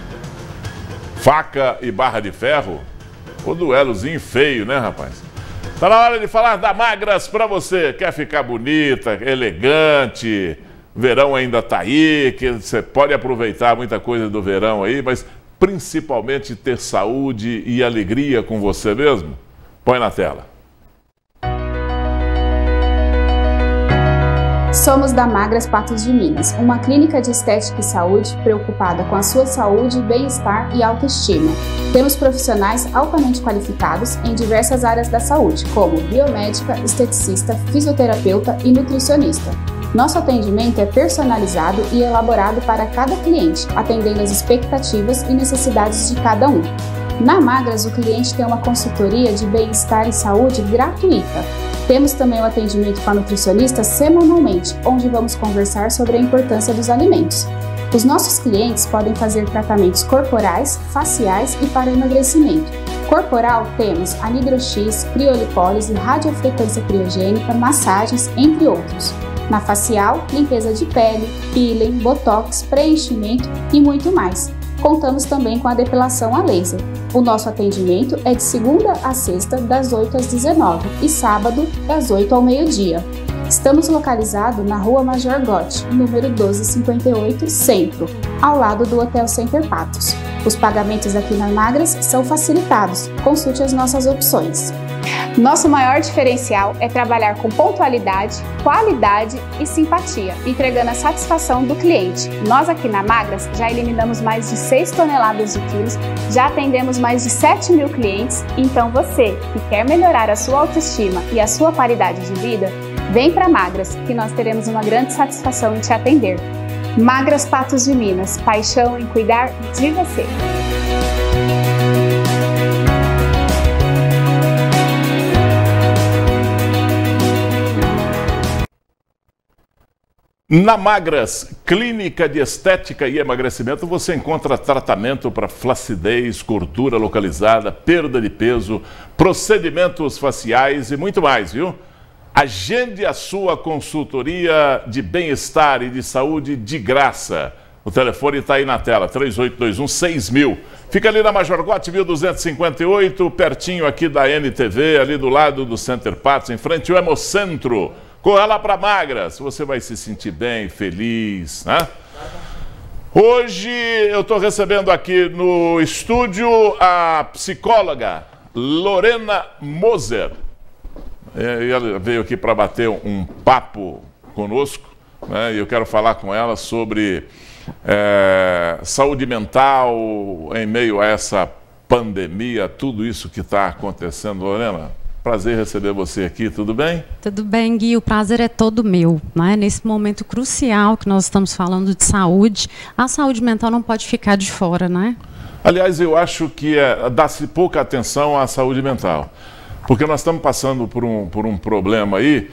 faca e barra de ferro, o duelozinho feio, né, rapaz? Tá na hora de falar da Magras para você. Quer ficar bonita, elegante? Verão ainda tá aí, que você pode aproveitar muita coisa do verão aí, mas principalmente ter saúde e alegria com você mesmo? Põe na tela. Somos da Magras Patos de Minas, uma clínica de estética e saúde preocupada com a sua saúde, bem-estar e autoestima. Temos profissionais altamente qualificados em diversas áreas da saúde, como biomédica, esteticista, fisioterapeuta e nutricionista. Nosso atendimento é personalizado e elaborado para cada cliente, atendendo às expectativas e necessidades de cada um. Na Magras, o cliente tem uma consultoria de bem-estar e saúde gratuita. Temos também o atendimento com a nutricionista semanalmente, onde vamos conversar sobre a importância dos alimentos. Os nossos clientes podem fazer tratamentos corporais, faciais e para emagrecimento. Corporal temos anidro-X, criolipólise, radiofrequência criogênica, massagens, entre outros. Na facial, limpeza de pele, peeling, botox, preenchimento e muito mais. Contamos também com a depilação a laser. O nosso atendimento é de segunda a sexta, das oito às dezenove e sábado, das oito ao meio-dia. Estamos localizados na Rua Major Gotti, número doze cinquenta e oito, Centro, ao lado do Hotel Center Patos. Os pagamentos aqui na Magras são facilitados. Consulte as nossas opções. Nosso maior diferencial é trabalhar com pontualidade, qualidade e simpatia, entregando a satisfação do cliente. Nós aqui na Magras já eliminamos mais de seis toneladas de quilos, já atendemos mais de sete mil clientes, então você que quer melhorar a sua autoestima e a sua qualidade de vida, vem para Magras, que nós teremos uma grande satisfação em te atender. Magras Patos de Minas, paixão em cuidar de você. Na Magras, clínica de estética e emagrecimento, você encontra tratamento para flacidez, gordura localizada, perda de peso, procedimentos faciais e muito mais, viu? Agende a sua consultoria de bem-estar e de saúde de graça. O telefone está aí na tela, três oito dois um, seis mil. Fica ali na Major Gotti, mil duzentos e cinquenta e oito, pertinho aqui da N T V, ali do lado do Center Patos, em frente ao Hemocentro. Corra lá para Magras, você vai se sentir bem, feliz, né? Hoje eu estou recebendo aqui no estúdio a psicóloga Lorena Moser. Ela veio aqui para bater um papo conosco, né? E eu quero falar com ela sobre é, saúde mental em meio a essa pandemia, tudo isso que está acontecendo. Lorena, prazer receber você aqui, tudo bem? Tudo bem, Gui, o prazer é todo meu, né? Nesse momento crucial que nós estamos falando de saúde, a saúde mental não pode ficar de fora, né? Aliás, eu acho que é, dá-se pouca atenção à saúde mental, porque nós estamos passando por um, por um problema aí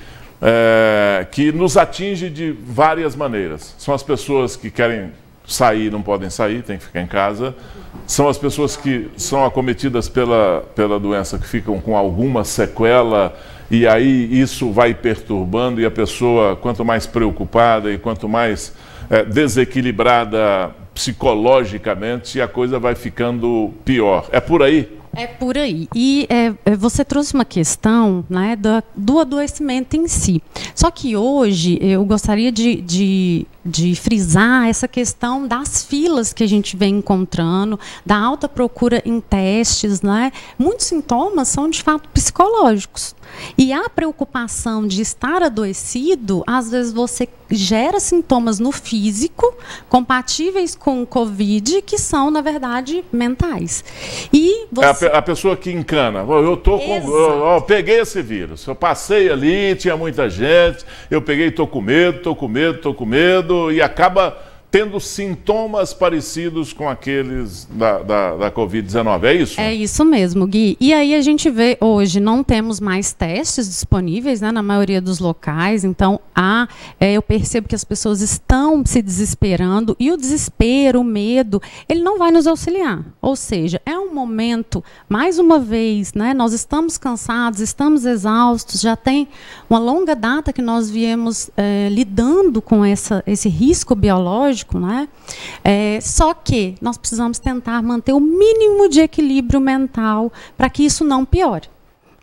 é, que nos atinge de várias maneiras. São as pessoas que querem sair, não podem sair, tem que ficar em casa. São as pessoas que são acometidas pela, pela doença, que ficam com alguma sequela, e aí isso vai perturbando, e a pessoa, quanto mais preocupada e quanto mais é, desequilibrada psicologicamente, a coisa vai ficando pior. É por aí? É por aí. E é, você trouxe uma questão, né, do, do adoecimento em si. Só que hoje eu gostaria de, de, de frisar essa questão das filas que a gente vem encontrando, da alta procura em testes, né? Muitos sintomas são de fato psicológicos. E a preocupação de estar adoecido, às vezes você gera sintomas no físico compatíveis com o Covid, que são, na verdade, mentais. E você... a, a pessoa que encana, eu tô com, eu, eu peguei esse vírus, eu passei ali, tinha muita gente, eu peguei, tô com medo, tô com medo, tô com medo, e acaba tendo sintomas parecidos com aqueles da, da, da Covid dezenove, é isso? É isso mesmo, Gui. E aí a gente vê hoje, não temos mais testes disponíveis, né, na maioria dos locais, então há, é, eu percebo que as pessoas estão se desesperando, e o desespero, o medo, ele não vai nos auxiliar. Ou seja, é um momento, mais uma vez, né, nós estamos cansados, estamos exaustos, já tem uma longa data que nós viemos é, lidando com essa, esse risco biológico, né? É, só que nós precisamos tentar manter o mínimo de equilíbrio mental para que isso não piore.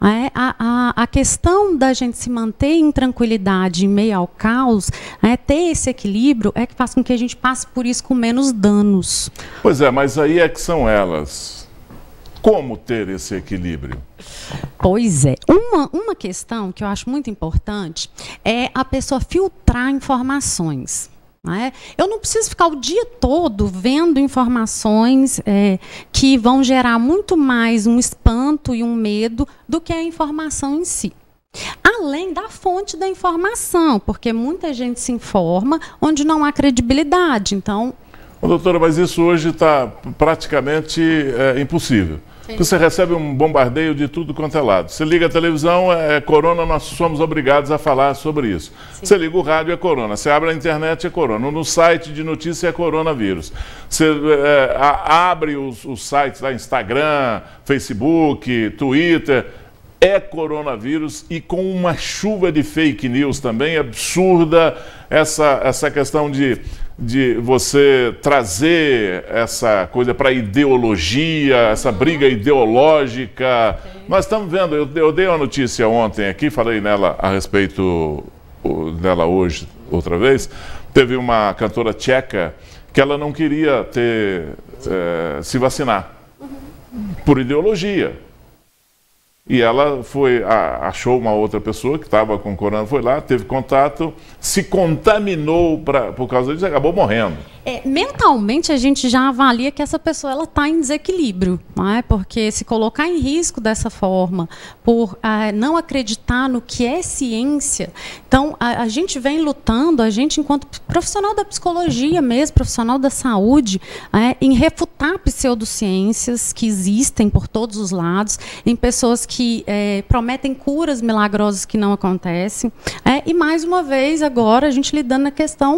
É, a, a, a questão da gente se manter em tranquilidade em meio ao caos, é, ter esse equilíbrio, é que faz com que a gente passe por isso com menos danos. Pois é, mas aí é que são elas. Como ter esse equilíbrio? Pois é. Uma, uma questão que eu acho muito importante é a pessoa filtrar informações. Não é? Eu não preciso ficar o dia todo vendo informações é, que vão gerar muito mais um espanto e um medo do que a informação em si. Além da fonte da informação, porque muita gente se informa onde não há credibilidade. Então, Ô, doutora, mas isso hoje está praticamente é, impossível. Porque você recebe um bombardeio de tudo quanto é lado. Você liga a televisão, é corona, nós somos obrigados a falar sobre isso. Sim. Você liga o rádio, é corona. Você abre a internet, é corona. No site de notícia, é coronavírus. Você é, a, abre os, os sites lá, Instagram, Facebook, Twitter, é coronavírus, e com uma chuva de fake news também absurda, essa, essa questão de... de você trazer essa coisa para a ideologia, essa briga ideológica. Nós estamos vendo, eu, eu dei uma notícia ontem aqui, falei nela a respeito dela hoje, outra vez. Teve uma cantora tcheca que ela não queria ter, é, se vacinar, por ideologia. E ela foi, achou uma outra pessoa que estava com corona, foi lá, teve contato, se contaminou pra, por causa disso e acabou morrendo. É, mentalmente a gente já avalia que essa pessoa ela está em desequilíbrio, não é? Porque se colocar em risco dessa forma, por ah, não acreditar no que é ciência, então a, a gente vem lutando, a gente enquanto profissional da psicologia mesmo, profissional da saúde, é, em refutar pseudociências que existem por todos os lados, em pessoas que é, prometem curas milagrosas que não acontecem, é, e mais uma vez agora a gente lidando na questão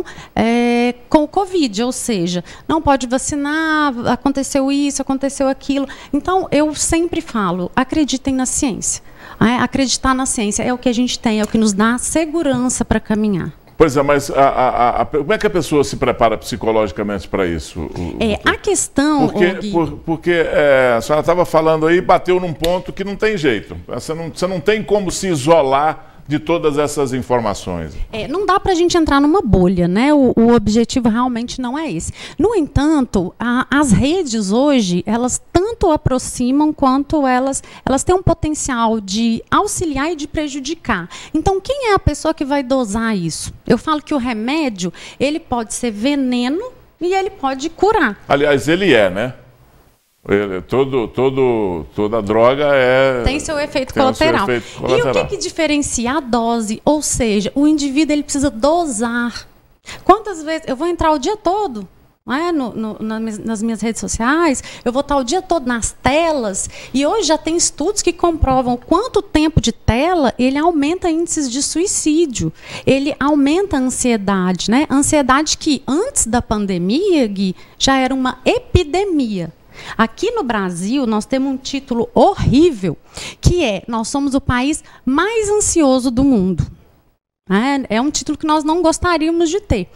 é, com o Covid. Ou seja, não pode vacinar, aconteceu isso, aconteceu aquilo. Então, eu sempre falo, acreditem na ciência. É, acreditar na ciência é o que a gente tem, é o que nos dá segurança para caminhar. Pois é, mas a, a, a, como é que a pessoa se prepara psicologicamente para isso? O, é, a questão... Porque, por, porque é, a senhora estava falando aí, bateu num ponto que não tem jeito. Você não, você não tem como se isolar de todas essas informações. É, não dá para a gente entrar numa bolha, né? O, o objetivo realmente não é esse. No entanto, a, as redes hoje, elas tanto aproximam quanto elas, elas têm um potencial de auxiliar e de prejudicar. Então, quem é a pessoa que vai dosar isso? Eu falo que o remédio, ele pode ser veneno e ele pode curar. Aliás, ele é, né? Ele, todo, todo, toda droga é, tem seu efeito colateral. Seu efeito colateral. E o que, que diferencia a dose? Ou seja, o indivíduo ele precisa dosar. Quantas vezes... Eu vou entrar o dia todo, não é? no, no, nas minhas redes sociais, eu vou estar o dia todo nas telas, e hoje já tem estudos que comprovam quanto tempo de tela ele aumenta índices de suicídio, ele aumenta a ansiedade, né? Ansiedade que antes da pandemia, Gui, já era uma epidemia. Aqui no Brasil, nós temos um título horrível, que é, nós somos o país mais ansioso do mundo. É, é um título que nós não gostaríamos de ter.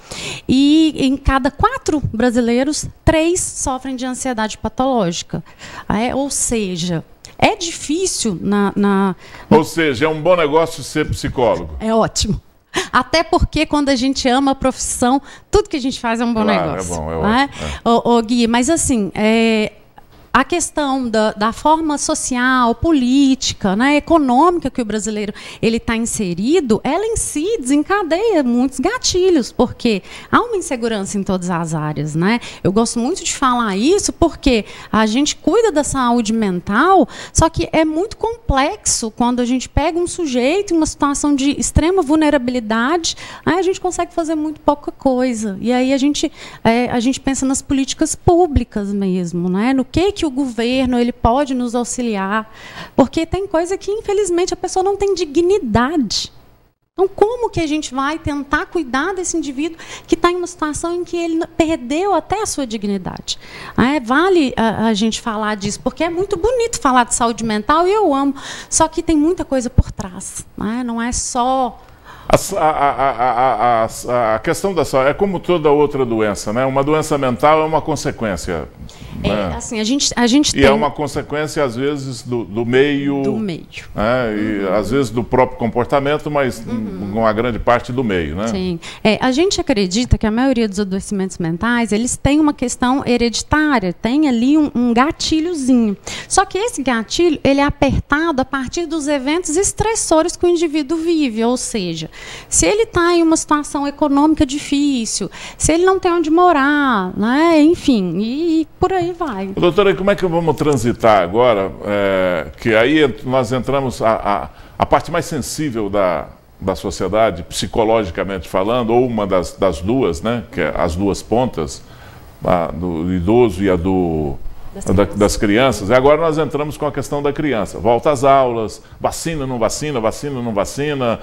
E em cada quatro brasileiros, três sofrem de ansiedade patológica. É, ou seja, é difícil na, na... Ou seja, é um bom negócio ser psicólogo. É ótimo. Até porque quando a gente ama a profissão, tudo que a gente faz é um bom claro, negócio. É bom, é não ótimo. É? Ô, ô, Gui, mas assim, é, a questão da, da forma social, política, né, econômica que o brasileiro ele está inserido, ela em si desencadeia muitos gatilhos, porque há uma insegurança em todas as áreas, né? Eu gosto muito de falar isso porque a gente cuida da saúde mental, só que é muito complexo quando a gente pega um sujeito em uma situação de extrema vulnerabilidade, aí a gente consegue fazer muito pouca coisa. E aí a gente, é, a gente pensa nas políticas públicas mesmo, né? No que que o governo ele pode nos auxiliar, porque tem coisa que infelizmente a pessoa não tem dignidade. Então como que a gente vai tentar cuidar desse indivíduo que está em uma situação em que ele perdeu até a sua dignidade? É, vale a, a gente falar disso, porque é muito bonito falar de saúde mental e eu amo, só que tem muita coisa por trás, né? Não é só A, a, a, a, a questão da saúde é como toda outra doença, né? Uma doença mental é uma consequência. É, né? assim, a gente, a gente e tem... é uma consequência, às vezes, do, do meio... Do meio. Né? E, uhum. às vezes, do próprio comportamento, mas uhum. uma grande parte do meio, né? Sim. É, a gente acredita que a maioria dos adoecimentos mentais, eles têm uma questão hereditária, tem ali um, um gatilhozinho. Só que esse gatilho, ele é apertado a partir dos eventos estressores que o indivíduo vive, ou seja, se ele está em uma situação econômica difícil, se ele não tem onde morar, né? Enfim, e, e por aí vai. Doutora, como é que vamos transitar agora? É, que aí nós entramos a, a, a parte mais sensível da, da sociedade, psicologicamente falando, ou uma das, das duas, né? Que é as duas pontas, a do idoso e a do... Das crianças. das crianças. E agora nós entramos com a questão da criança. Volta às aulas, vacina, não vacina, vacina, não vacina,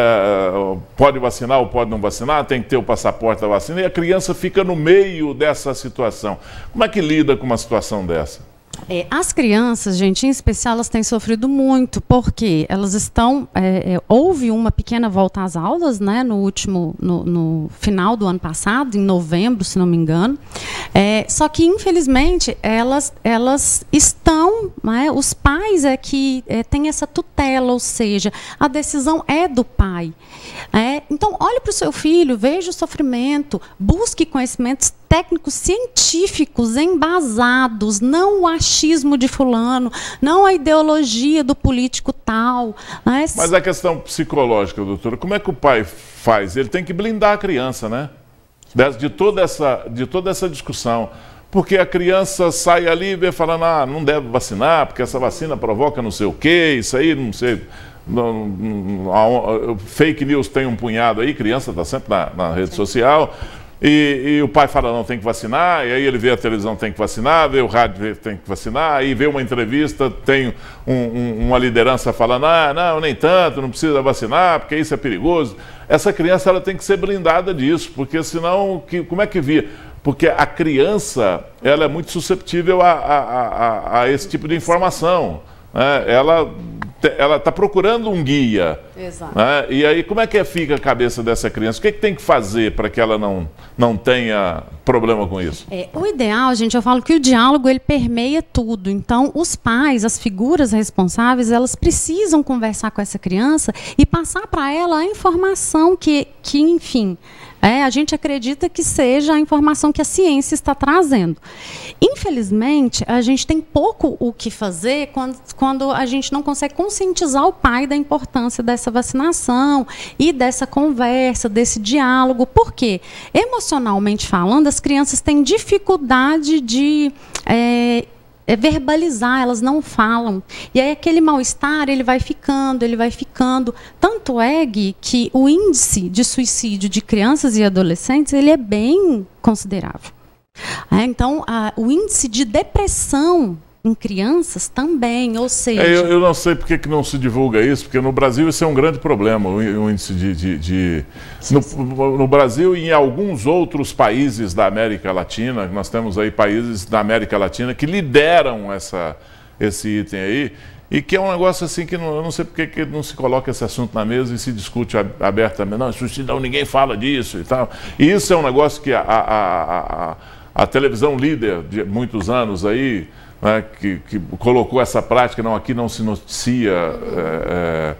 é, pode vacinar ou pode não vacinar, tem que ter o passaporte da vacina, e a criança fica no meio dessa situação. Como é que lida com uma situação dessa? É, as crianças, gente, em especial, elas têm sofrido muito, porque elas estão... É, é, houve uma pequena volta às aulas, né, no último, no, no final do ano passado, em novembro, se não me engano. É, só que, infelizmente, elas, elas estão... Né, os pais é que é, têm essa tutela, ou seja, a decisão é do pai. É, então, olhe para o seu filho, veja o sofrimento, busque conhecimentos técnicos científicos embasados, não o achismo de fulano, não a ideologia do político tal. Né? Mas a questão psicológica, doutora, como é que o pai faz? Ele tem que blindar a criança, né? De, de, toda, essa, de toda essa discussão. Porque a criança sai ali e vê falando, ah, não deve vacinar, porque essa vacina provoca não sei o quê, isso aí, não sei... Não, não, a, fake news tem um punhado aí, criança está sempre na, na rede social, e, e o pai fala, não, tem que vacinar, e aí ele vê a televisão, tem que vacinar, vê o rádio, tem que vacinar, aí vê uma entrevista, tem um, um, uma liderança falando, ah, não, nem tanto, não precisa vacinar, porque isso é perigoso. Essa criança, ela tem que ser blindada disso, porque senão, que, como é que via? Porque a criança, ela é muito susceptível a, a, a, a esse tipo de informação. Né? Ela ela está procurando um guia. Exato. Né? E aí, como é que fica a cabeça dessa criança? O que, é que tem que fazer para que ela não, não tenha problema com isso? É, o ideal, gente, eu falo que o diálogo, ele permeia tudo. Então, os pais, as figuras responsáveis, elas precisam conversar com essa criança e passar para ela a informação que, que enfim... É, a gente acredita que seja a informação que a ciência está trazendo. Infelizmente, a gente tem pouco o que fazer quando, quando a gente não consegue conscientizar o pai da importância dessa vacinação e dessa conversa, desse diálogo. Por quê? Emocionalmente falando, as crianças têm dificuldade de... É, É verbalizar, elas não falam. E aí aquele mal-estar, ele vai ficando, ele vai ficando. Tanto é, Gui, que o índice de suicídio de crianças e adolescentes, ele é bem considerável. É, então, a, o índice de depressão em crianças também, ou seja... É, eu, eu não sei por que que não se divulga isso, porque no Brasil isso é um grande problema, o, o índice de... de, de... No, no Brasil e em alguns outros países da América Latina, nós temos aí países da América Latina que lideram essa, esse item aí, e que é um negócio assim que não, eu não sei por que que não se coloca esse assunto na mesa e se discute abertamente. Não, suicidão, ninguém fala disso e tal. E isso é um negócio que a, a, a, a, a televisão líder de muitos anos aí... Né, que, que colocou essa prática, não, aqui não se noticia é,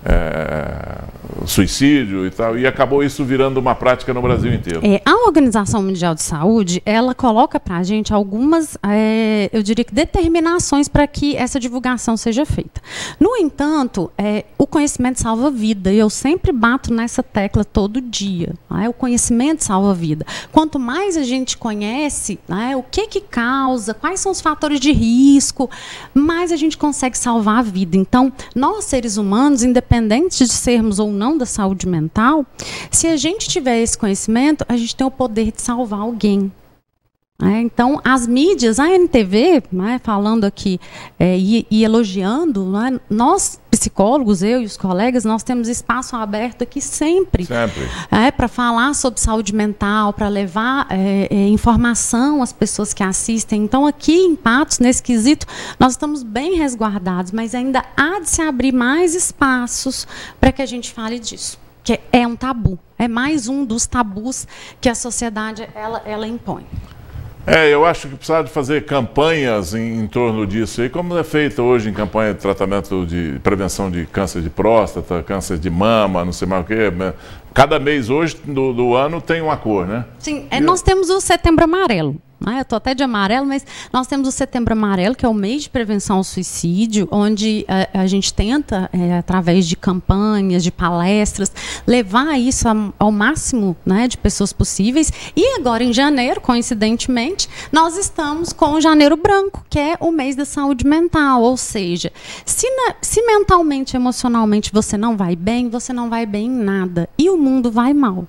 é, suicídio e tal, e acabou isso virando uma prática no Brasil inteiro. É, a Organização Mundial de Saúde, ela coloca para a gente algumas, é, eu diria que determinações para que essa divulgação seja feita. No entanto, é, o conhecimento salva vida, e eu sempre bato nessa tecla todo dia. Né, o conhecimento salva vida. Quanto mais a gente conhece, né, o que que causa, quais são os fatores de risco, mais a gente consegue salvar a vida. Então, nós seres humanos, independente de sermos ou não da saúde mental, se a gente tiver esse conhecimento, a gente tem o poder de salvar alguém. É, então, as mídias, a N T V, né, falando aqui é, e, e elogiando, né, nós, psicólogos, eu e os colegas, nós temos espaço aberto aqui sempre, sempre. É, para falar sobre saúde mental, para levar é, é, informação às pessoas que assistem. Então, aqui em Patos, nesse quesito, nós estamos bem resguardados, mas ainda há de se abrir mais espaços para que a gente fale disso. que é um tabu. É mais um dos tabus que a sociedade ela, ela impõe. É, eu acho que precisava de fazer campanhas em, em torno disso. E como é feito hoje em campanha de tratamento de prevenção de câncer de próstata, câncer de mama, não sei mais o quê. Cada mês hoje do, do ano tem uma cor, né? Sim, é, nós temos o Setembro Amarelo. Eu estou até de amarelo, mas nós temos o Setembro Amarelo, que é o mês de prevenção ao suicídio, onde a, a gente tenta, é, através de campanhas, de palestras, levar isso a, ao máximo, né, de pessoas possíveis. E agora, em janeiro, coincidentemente, nós estamos com o Janeiro Branco, que é o mês da saúde mental. Ou seja, se, na, se mentalmente, emocionalmente você não vai bem, você não vai bem em nada. E o mundo vai mal.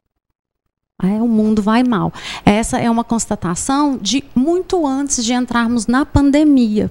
É, o mundo vai mal. Essa é uma constatação de muito antes de entrarmos na pandemia.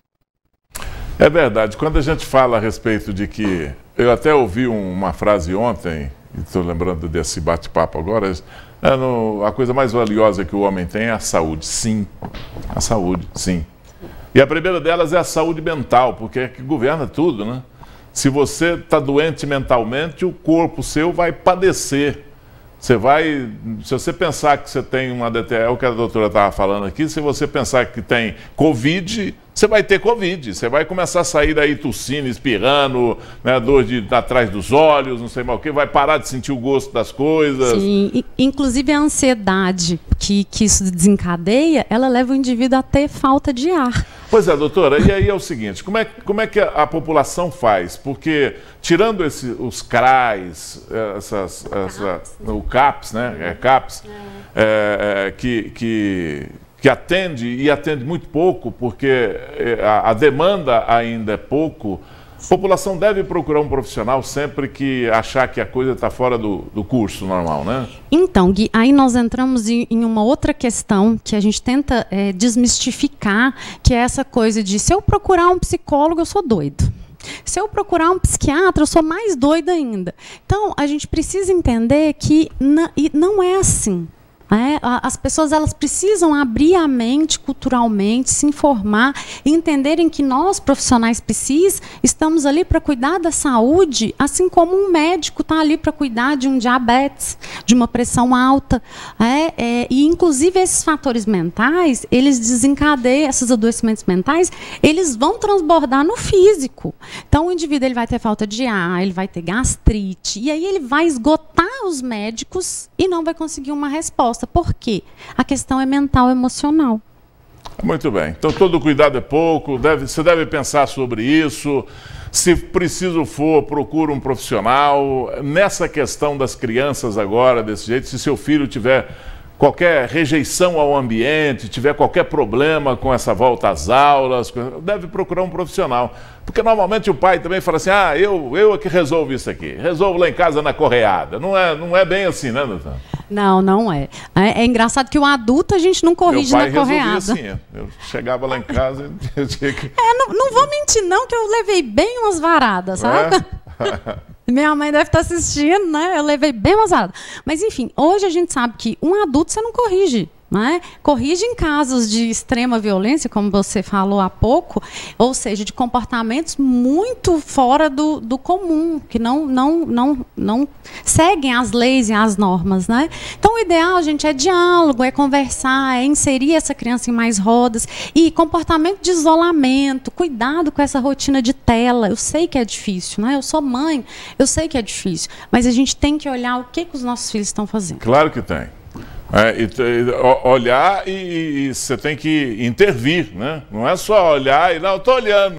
É verdade. Quando a gente fala a respeito de que... Eu até ouvi um, uma frase ontem, e estou lembrando desse bate-papo agora, é no, a coisa mais valiosa que o homem tem é a saúde. Sim, a saúde, sim. E a primeira delas é a saúde mental, porque é que governa tudo, né? Se você está doente mentalmente, o corpo seu vai padecer. Você vai, se você pensar que você tem uma D T, é o que a doutora estava falando aqui, se você pensar que tem Covid, você vai ter Covid. Você vai começar a sair daí tossindo, espirrando, né, dor de, atrás dos olhos, não sei mais o que, vai parar de sentir o gosto das coisas. Sim, inclusive a ansiedade que, que isso desencadeia, ela leva o indivíduo a ter falta de ar. Pois é, doutora, e aí é o seguinte, como é, como é que a, a população faz? Porque, tirando esse, os C R A S, essas, essa, o CAPS, né? É CAPS, é, é, que, que, que atende, e atende muito pouco, porque a, a demanda ainda é pouco, a população deve procurar um profissional sempre que achar que a coisa está fora do, do curso normal, né? Então, Gui, aí nós entramos em, em uma outra questão que a gente tenta é, desmistificar, que é essa coisa de se eu procurar um psicólogo, eu sou doido. Se eu procurar um psiquiatra, eu sou mais doida ainda. Então, a gente precisa entender que não é assim. É, as pessoas elas precisam abrir a mente culturalmente, se informar e entenderem que nós, profissionais psis, estamos ali para cuidar da saúde, assim como um médico está ali para cuidar de um diabetes, de uma pressão alta. É, é, e, inclusive, esses fatores mentais, eles desencadeiam, esses adoecimentos mentais, eles vão transbordar no físico. Então, o indivíduo ele vai ter falta de ar, ele vai ter gastrite, e aí ele vai esgotar os médicos e não vai conseguir uma resposta. Por quê? A questão é mental, emocional. Muito bem. Então, todo cuidado é pouco, deve, você deve pensar sobre isso. Se preciso for, procura um profissional. Nessa questão das crianças agora, desse jeito, se seu filho tiver qualquer rejeição ao ambiente, tiver qualquer problema com essa volta às aulas, deve procurar um profissional. Porque normalmente o pai também fala assim, ah, eu, eu é que resolvo isso aqui, resolvo lá em casa na correada. Não é, não é bem assim, né, doutor? Não, não é. é. É engraçado que o adulto a gente não corrige na correada. Assim, eu chegava lá em casa e eu tinha que... É, não, não vou mentir não, que eu levei bem umas varadas, sabe? É? Minha mãe deve estar assistindo, né? Eu levei bem umas varadas. Mas, enfim, hoje a gente sabe que um adulto você não corrige. Né? Corrige em casos de extrema violência, como você falou há pouco, ou seja, de comportamentos muito fora do, do comum, que não, não, não, não seguem as leis e as normas. Né? Então, o ideal, gente, é diálogo, é conversar, é inserir essa criança em mais rodas. E comportamento de isolamento, cuidado com essa rotina de tela. Eu sei que é difícil, né? Eu sou mãe, eu sei que é difícil, mas a gente tem que olhar o que, que os nossos filhos estão fazendo. Claro que tem. É, e, e, olhar e, e você tem que intervir, né? Não é só olhar e não, estou olhando.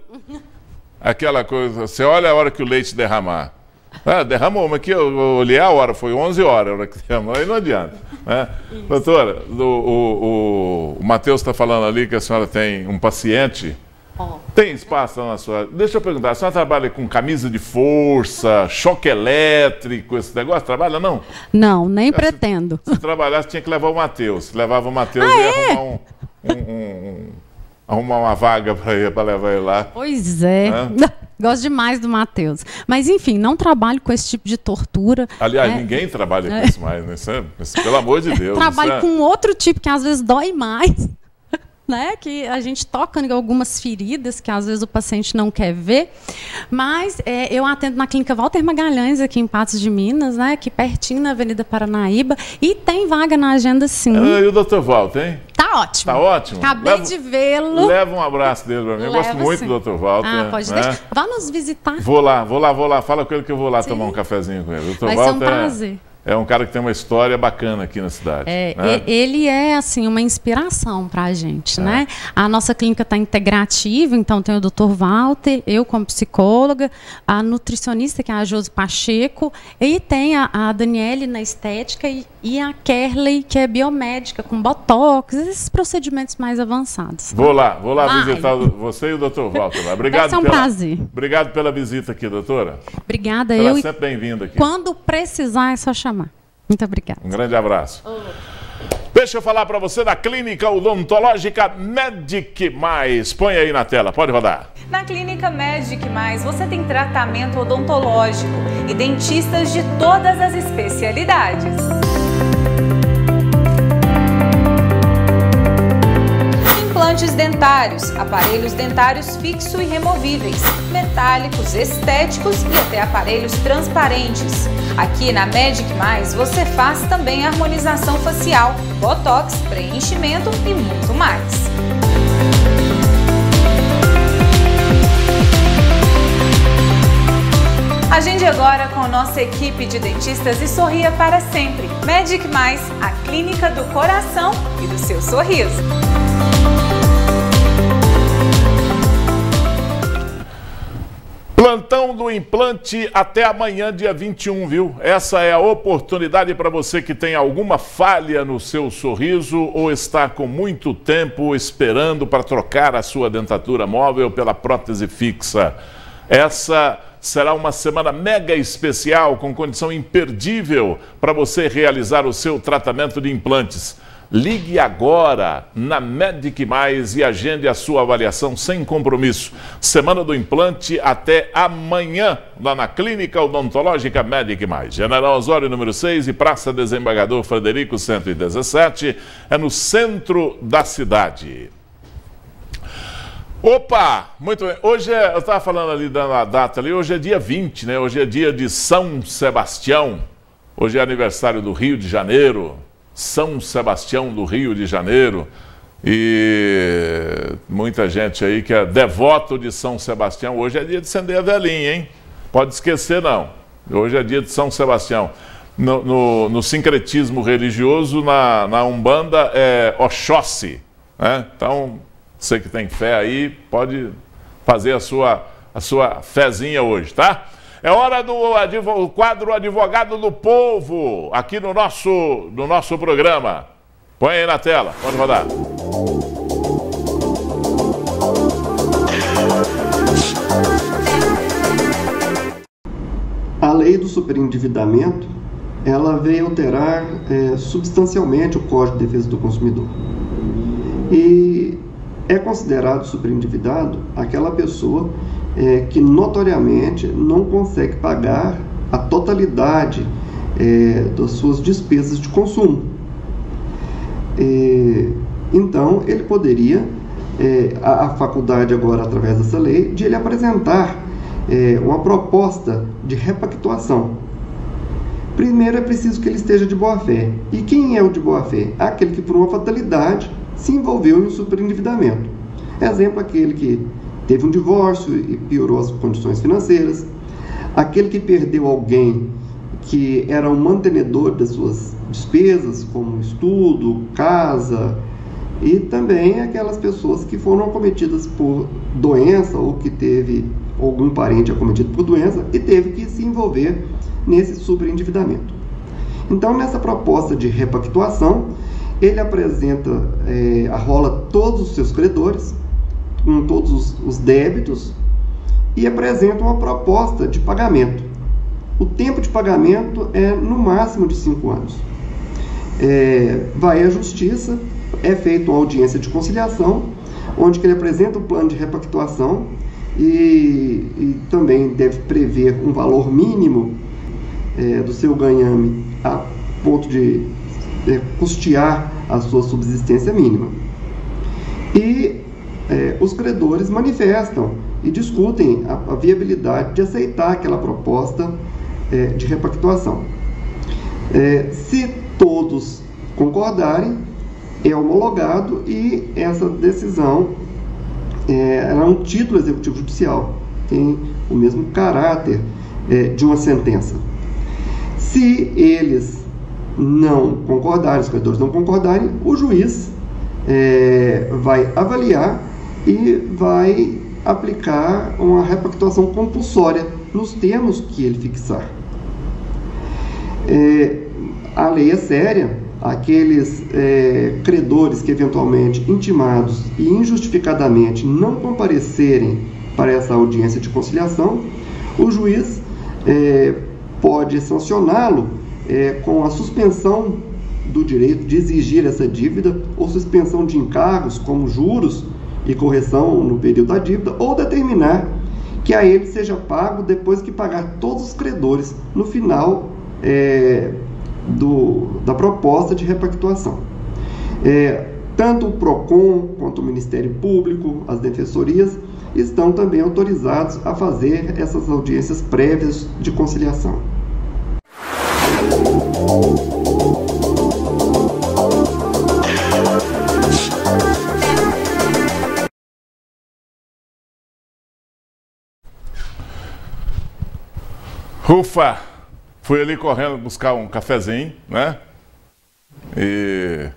Aquela coisa, você olha a hora que o leite derramar. Ah, derramou, mas aqui eu, eu olhei a hora, foi onze horas a hora que derramou, aí não adianta. Né? Doutora, o, o, o Matheus está falando ali que a senhora tem um paciente. Oh. Tem espaço na sua... Deixa eu perguntar, a senhora trabalha com camisa de força, choque elétrico, esse negócio? Trabalha, não? Não, nem se, pretendo. Se trabalhasse, tinha que levar o Matheus. Se levava o Matheus, ah, ia é? arrumar, um, um, um, um, arrumar uma vaga para levar ele lá. Pois é. é? Gosto demais do Matheus. Mas, enfim, não trabalho com esse tipo de tortura. Aliás, é. ninguém trabalha com isso mais, né? Isso é, pelo amor de Deus. Trabalho é... com outro tipo que às vezes dói mais. né? Que a gente toca em algumas feridas que às vezes o paciente não quer ver. Mas é, eu atendo na clínica Walter Magalhães, aqui em Patos de Minas, né? Aqui pertinho na Avenida Paranaíba. E tem vaga na agenda, sim. Ah, e o doutor Walter, hein? Tá ótimo. Tá ótimo? Acabei leva, de vê-lo. Leva um abraço dele pra mim. Eu Leva, gosto muito sim. do doutor Walter. Ah, pode né? deixar. Vá nos visitar. Vou lá, vou lá, vou lá. Fala com ele que eu vou lá Sim. tomar um cafezinho com ele. O doutor Vai Walter ser um prazer. É, é um cara que tem uma história bacana aqui na cidade. É, né? Ele é assim uma inspiração para a gente, É. né? A nossa clínica está integrativa, então tem o doutor Walter, eu como psicóloga, a nutricionista que é a Josi Pacheco, e tem a, a Daniele na estética e, e a Kerley que é biomédica com botox, esses procedimentos mais avançados. Vou lá, vou lá Vai. visitar o- você e o doutor Walter. Lá. Obrigado Vai ser um pela, prazer. Obrigado pela visita aqui, doutora. Obrigada, Será eu. e sempre bem-vindo aqui. Quando precisar é só chamar. Muito obrigada. Um grande abraço. Deixa eu falar para você da Clínica Odontológica Medic Mais. Põe aí na tela, pode rodar. Na Clínica Medic Mais, você tem tratamento odontológico e dentistas de todas as especialidades. Implantes dentários, aparelhos dentários fixo e removíveis, metálicos, estéticos e até aparelhos transparentes. Aqui na Medic Mais você faz também harmonização facial, botox, preenchimento e muito mais. Agende agora com a nossa equipe de dentistas e sorria para sempre. Medic Mais, a clínica do coração e do seu sorriso. Plantão do implante até amanhã, dia vinte e um, viu? Essa é a oportunidade para você que tem alguma falha no seu sorriso ou está com muito tempo esperando para trocar a sua dentadura móvel pela prótese fixa. Essa será uma semana mega especial com condição imperdível para você realizar o seu tratamento de implantes. Ligue agora na Medic Mais e agende a sua avaliação sem compromisso. Semana do implante até amanhã, lá na Clínica Odontológica Medic Mais. General Osório, número seis, e Praça Desembargador Frederico cento e dezessete, é no centro da cidade. Opa, muito bem. Hoje é, eu estava falando ali da data ali, hoje é dia vinte, né? Hoje é dia de São Sebastião. Hoje é aniversário do Rio de Janeiro. São Sebastião do Rio de Janeiro, e muita gente aí que é devoto de São Sebastião. Hoje é dia de acender a velhinha, hein? Pode esquecer não, hoje é dia de São Sebastião. No, no, no sincretismo religioso, na, na Umbanda é Oxóssi, né? Então, você que tem fé aí, pode fazer a sua, a sua fezinha hoje, tá? É hora do advog... quadro Advogado do Povo, aqui no nosso, no nosso programa. Põe aí na tela, pode rodar. A lei do superendividamento, ela veio alterar é, substancialmente o Código de Defesa do Consumidor. E é considerado superendividado aquela pessoa É, que notoriamente não consegue pagar a totalidade é, das suas despesas de consumo. É, então, ele poderia, é, a, a faculdade agora, através dessa lei, de ele apresentar é, uma proposta de repactuação. Primeiro é preciso que ele esteja de boa-fé. E quem é o de boa-fé? Aquele que, por uma fatalidade, se envolveu em um superendividamento. Exemplo, aquele que teve um divórcio e piorou as condições financeiras, aquele que perdeu alguém que era um mantenedor das suas despesas, como estudo, casa, e também aquelas pessoas que foram acometidas por doença ou que teve algum parente acometido por doença e teve que se envolver nesse superendividamento. Então, nessa proposta de repactuação, ele apresenta, é, arrola todos os seus credores, com todos os, os débitos, e apresenta uma proposta de pagamento. O tempo de pagamento é no máximo de cinco anos. É, vai à justiça, é feita uma audiência de conciliação, onde que ele apresenta o plano de repactuação e, e também deve prever um valor mínimo é, do seu ganhame a ponto de é, custear a sua subsistência mínima. E é, os credores manifestam e discutem a, a viabilidade de aceitar aquela proposta é, de repactuação. É, se todos concordarem, é homologado e essa decisão é, ela é um título executivo judicial, tem o mesmo caráter é, de uma sentença. Se eles não concordarem, os credores não concordarem, o juiz é, vai avaliar e vai aplicar uma repactuação compulsória nos termos que ele fixar. É, a lei é séria. Aqueles é, credores que eventualmente intimados e injustificadamente não comparecerem para essa audiência de conciliação, o juiz é, pode sancioná-lo é, com a suspensão do direito de exigir essa dívida ou suspensão de encargos como juros e correção no período da dívida, ou determinar que a ele seja pago depois que pagar todos os credores no final é, Do, da proposta de repactuação. É, tanto o PROCON quanto o Ministério Público, as defensorias, estão também autorizados a fazer essas audiências prévias de conciliação. Ufa! Fui ali correndo buscar um cafezinho, né? E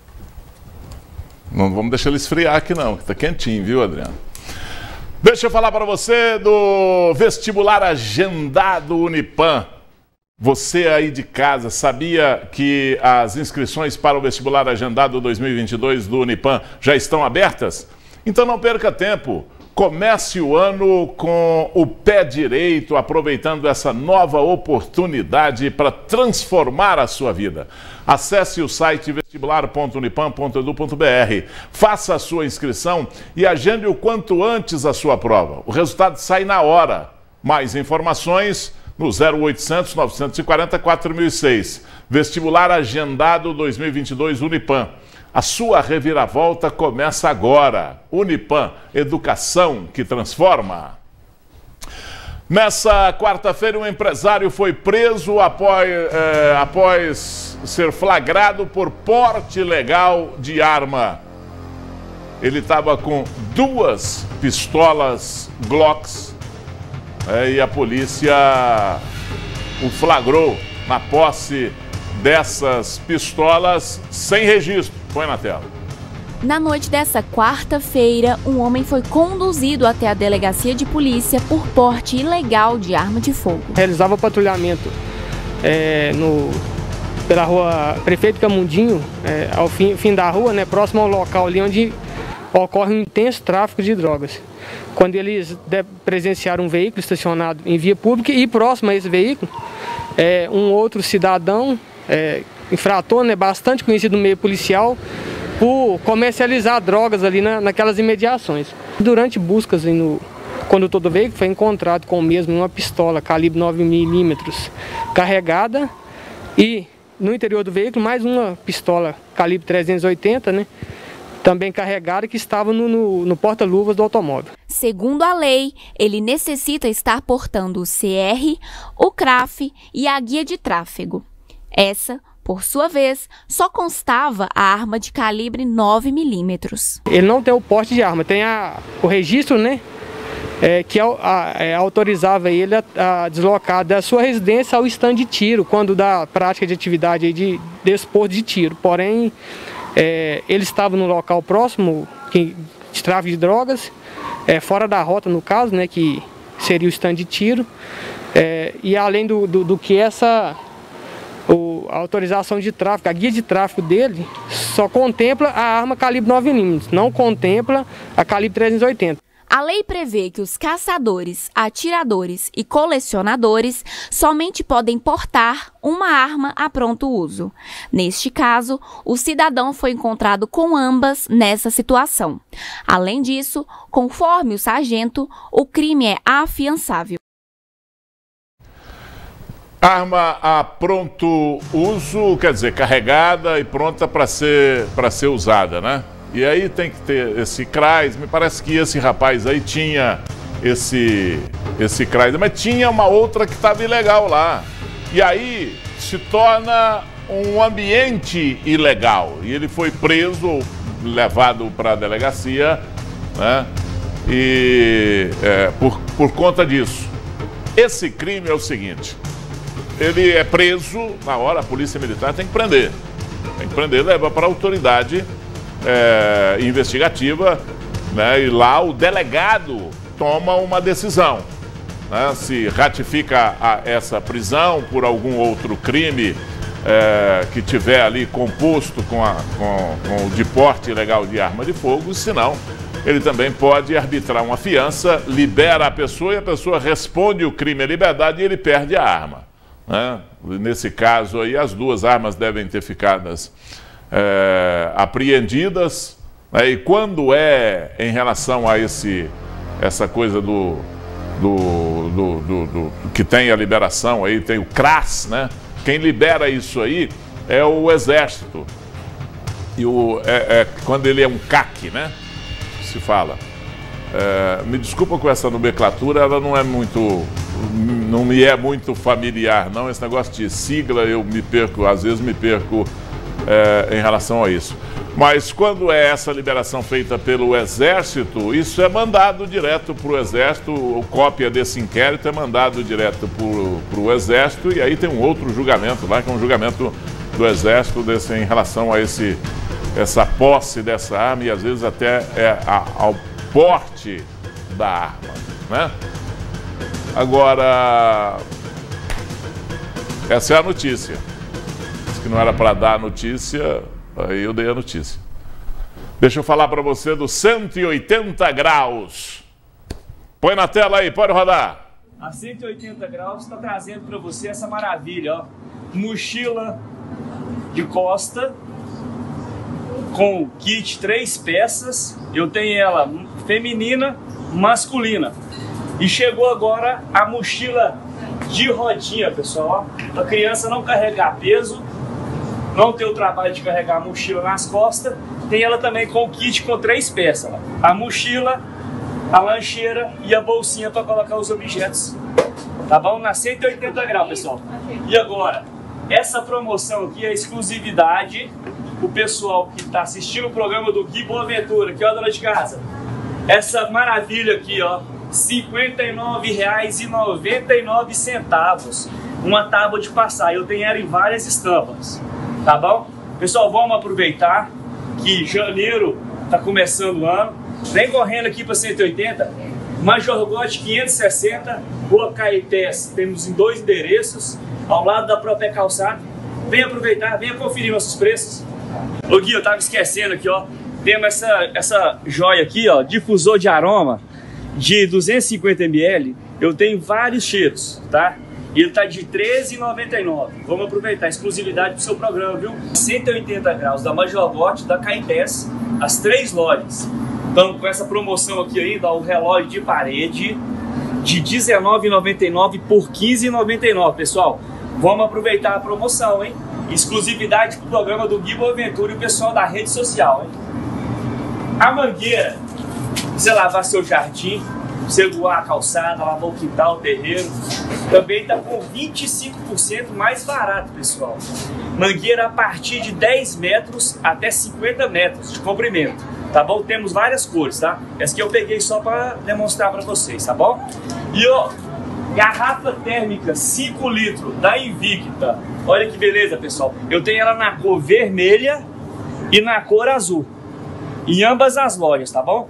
não vamos deixar ele esfriar aqui não, que tá quentinho, viu, Adriano? Deixa eu falar para você do vestibular agendado Unipam. Você aí de casa sabia que as inscrições para o vestibular agendado dois mil e vinte e dois do Unipam já estão abertas? Então não perca tempo. Comece o ano com o pé direito, aproveitando essa nova oportunidade para transformar a sua vida. Acesse o site vestibular ponto unipam ponto edu ponto br, faça a sua inscrição e agende o quanto antes a sua prova. O resultado sai na hora. Mais informações no zero oitocentos, novecentos e quarenta, quatro mil e seis. Vestibular agendado dois mil e vinte e dois Unipam. A sua reviravolta começa agora. Unipam, educação que transforma. Nessa quarta-feira, um empresário foi preso após, é, após ser flagrado por porte ilegal de arma. Ele estava com duas pistolas Glocks é, e a polícia o flagrou na posse dessas pistolas sem registro. Põe na tela. Na noite dessa quarta-feira, um homem foi conduzido até a delegacia de polícia por porte ilegal de arma de fogo. Realizava patrulhamento é, no, pela rua Prefeito Camundinho, é, ao fim, fim da rua, né, próximo ao local ali onde ocorre um intenso tráfico de drogas. Quando eles presenciaram um veículo estacionado em via pública e próximo a esse veículo, é, um outro cidadão, é, infrator, né, bastante conhecido no meio policial, por comercializar drogas ali na, naquelas imediações. Durante buscas no condutor do veículo, foi encontrado com o mesmo uma pistola calibre nove milímetros carregada e no interior do veículo mais uma pistola calibre trezentos e oitenta, né, também carregada, que estava no, no, no porta-luvas do automóvel. Segundo a lei, ele necessita estar portando o C R, o C R A F e a guia de tráfego. Essa, por sua vez, só constava a arma de calibre nove milímetros. Ele não tem o porte de arma, tem a, o registro, né, é, que a, a, é, autorizava ele a, a deslocar da sua residência ao stand de tiro, quando da prática de atividade aí de desporto de tiro. Porém, é, ele estava no local próximo que, de tráfico de drogas, é, fora da rota no caso, né, que seria o stand de tiro, é, e além do, do, do que essa... O, a autorização de tráfego, a guia de tráfego dele só contempla a arma calibre nove milímetros, não contempla a calibre trezentos e oitenta. A lei prevê que os caçadores, atiradores e colecionadores somente podem portar uma arma a pronto uso. Neste caso, o cidadão foi encontrado com ambas nessa situação. Além disso, conforme o sargento, o crime é afiançável. Arma a pronto uso, quer dizer, carregada e pronta para ser, para ser usada, né? E aí tem que ter esse C R A S. Me parece que esse rapaz aí tinha esse, esse C R A S, mas tinha uma outra que estava ilegal lá. E aí se torna um ambiente ilegal. E ele foi preso, levado para a delegacia, né? E é, por, por conta disso. Esse crime é o seguinte: ele é preso, na hora a polícia militar tem que prender. Tem que prender, leva para a autoridade é, investigativa, né? E lá o delegado toma uma decisão, né? Se ratifica a, essa prisão por algum outro crime é, que tiver ali composto com, a, com, com o de porte ilegal de arma de fogo, senão ele também pode arbitrar uma fiança, libera a pessoa e a pessoa responde o crime à liberdade e ele perde a arma, né? Nesse caso aí, as duas armas devem ter ficado é, apreendidas, né? E quando é em relação a esse, essa coisa do, do, do, do, do que tem a liberação aí, tem o C R A S, né? Quem libera isso aí é o Exército. E o, é, é, quando ele é um C A C, né? Se fala. É, me desculpa com essa nomenclatura, ela não é muito, não me é muito familiar, não. Esse negócio de sigla eu me perco, às vezes me perco é, em relação a isso. Mas quando é essa liberação feita pelo Exército, isso é mandado direto para o Exército, cópia desse inquérito é mandado direto para o Exército, e aí tem um outro julgamento lá, que é um julgamento do Exército desse, em relação a esse, essa posse dessa arma e às vezes até é, a, ao porte da arma, né? Agora, essa é a notícia. Diz que não era para dar a notícia, aí eu dei a notícia. Deixa eu falar para você do cento e oitenta graus. Põe na tela aí, pode rodar. A cento e oitenta graus está trazendo para você essa maravilha, ó. Mochila de costa com kit três peças. Eu tenho ela feminina, masculina. E chegou agora a mochila de rodinha, pessoal, para a criança não carregar peso, não ter o trabalho de carregar a mochila nas costas. Tem ela também com kit com três peças, ó. A mochila, a lancheira e a bolsinha para colocar os objetos. Tá bom? Na cento e oitenta graus, pessoal. E agora, essa promoção aqui é exclusividade. O pessoal que está assistindo o programa do Gui Boaventura, que é a dona de casa. Essa maravilha aqui, ó, cinquenta e nove reais e noventa e nove centavos. Uma tábua de passar. Eu tenho ela em várias estampas. Tá bom? Pessoal, vamos aproveitar que janeiro está começando o ano. Vem correndo aqui para cento e oitenta. Major Gotti quinhentos e sessenta, Rua Caetés. Temos em dois endereços, ao lado da própria calçada. Vem aproveitar, venha conferir nossos preços. Ô Gui, eu tava esquecendo aqui, ó. Temos essa, essa joia aqui, ó, difusor de aroma de duzentos e cinquenta mililitros. Eu tenho vários cheiros, tá? E ele tá de treze reais e noventa e nove centavos. Vamos aproveitar a exclusividade do seu programa, viu? cento e oitenta graus da Major Gotti, da Caetés, as três lojas. Então, com essa promoção aqui ainda, ó, o relógio de parede de dezenove reais e noventa e nove centavos por quinze reais e noventa e nove centavos, pessoal. Vamos aproveitar a promoção, hein? Exclusividade pro programa do Gui Boaventura e o pessoal da rede social, hein? A mangueira, você lavar seu jardim, você voar a calçada, lavar o quintal, o terreiro, também tá com vinte e cinco por cento mais barato, pessoal. Mangueira a partir de dez metros até cinquenta metros de comprimento, tá bom? Temos várias cores, tá? Essa aqui eu peguei só para demonstrar para vocês, tá bom? E ó, garrafa térmica cinco litros da Invicta. Olha que beleza, pessoal. Eu tenho ela na cor vermelha e na cor azul. Em ambas as lojas, tá bom?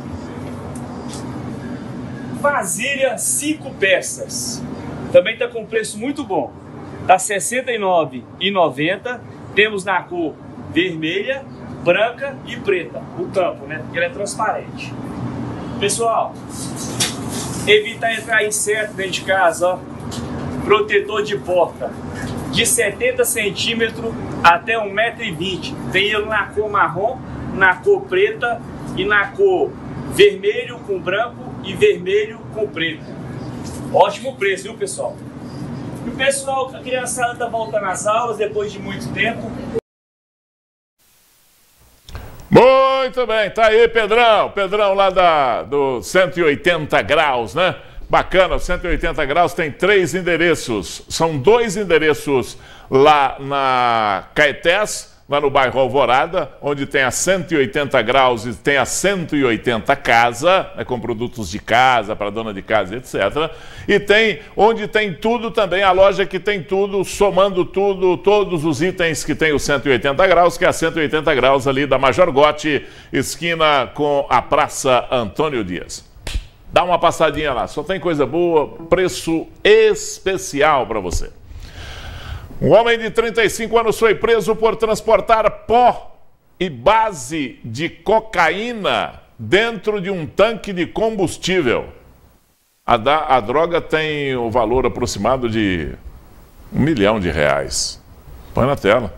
Vasilha cinco peças. Também tá com preço muito bom. Tá sessenta e nove reais e noventa centavos. Temos na cor vermelha, branca e preta. O tampo, né? Porque ela é transparente. Pessoal, evitar entrar inseto dentro de casa, ó. Protetor de porta de setenta centímetros até um metro e vinte. Tem ele na cor marrom, na cor preta e na cor vermelho com branco e vermelho com preto. Ótimo preço, viu, pessoal? E o pessoal, a criançada tá voltando às aulas depois de muito tempo. Muito Muito bem, tá aí, Pedrão. Pedrão lá da, do cento e oitenta graus, né? Bacana, o cento e oitenta graus tem três endereços. São dois endereços lá na Caetés, lá no bairro Alvorada, onde tem a cento e oitenta graus e tem a cento e oitenta casa, né, com produtos de casa, para dona de casa, etcétera. E tem, onde tem tudo também, a loja que tem tudo, somando tudo, todos os itens que tem o cento e oitenta graus, que é a cento e oitenta graus ali da Major Gotti, esquina com a Praça Antônio Dias. Dá uma passadinha lá, só tem coisa boa, preço especial para você. Um homem de trinta e cinco anos foi preso por transportar pó e base de cocaína dentro de um tanque de combustível. A, da, a droga tem o valor aproximado de um milhão de reais. Põe na tela.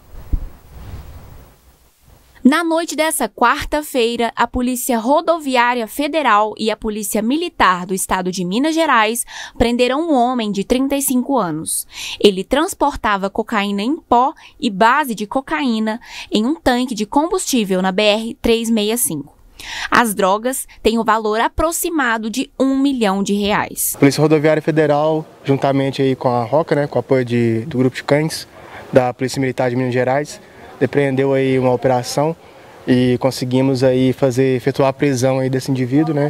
Na noite dessa quarta-feira, a Polícia Rodoviária Federal e a Polícia Militar do Estado de Minas Gerais prenderam um homem de trinta e cinco anos. Ele transportava cocaína em pó e base de cocaína em um tanque de combustível na B R trezentos e sessenta e cinco. As drogas têm o valor aproximado de um milhão de reais. A Polícia Rodoviária Federal, juntamente aí com a ROCA, né, com o apoio de, do Grupo de Cães da Polícia Militar de Minas Gerais, depreendeu aí uma operação e conseguimos aí fazer, efetuar a prisão aí desse indivíduo, né,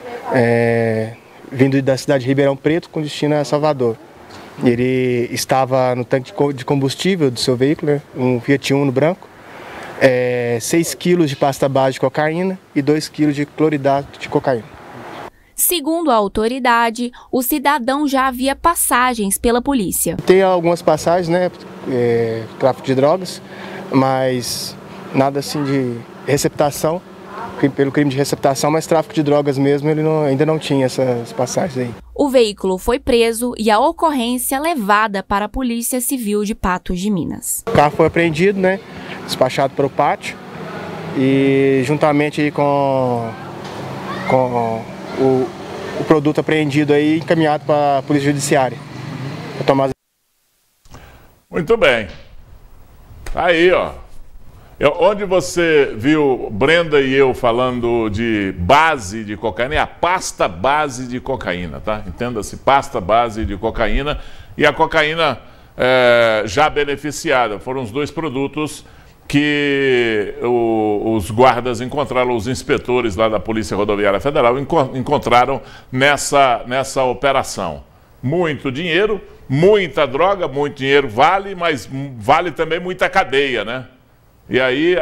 é, vindo da cidade de Ribeirão Preto com destino a Salvador. Ele estava no tanque de combustível do seu veículo, né, um Fiat Uno branco, é, seis quilos de pasta base de cocaína e dois quilos de cloridato de cocaína. Segundo a autoridade, o cidadão já havia passagens pela polícia. Tem algumas passagens, né, é, tráfico de drogas, mas nada assim de receptação, pelo crime de receptação, mas tráfico de drogas mesmo, ele não, ainda não tinha essas passagens aí. O veículo foi preso e a ocorrência levada para a Polícia Civil de Patos de Minas. O carro foi apreendido, né, despachado para o pátio e juntamente aí com, com o, o produto apreendido aí encaminhado para a Polícia Judiciária. Para tomar... Muito bem. Aí, ó. Eu, onde você viu Brenda e eu falando de base de cocaína, é a pasta base de cocaína, tá? Entenda-se, pasta base de cocaína e a cocaína é, já beneficiada. Foram os dois produtos que o, os guardas encontraram, os inspetores lá da Polícia Rodoviária Federal enco, encontraram nessa, nessa operação. Muito dinheiro, muita droga, muito dinheiro vale, mas vale também muita cadeia, né? E aí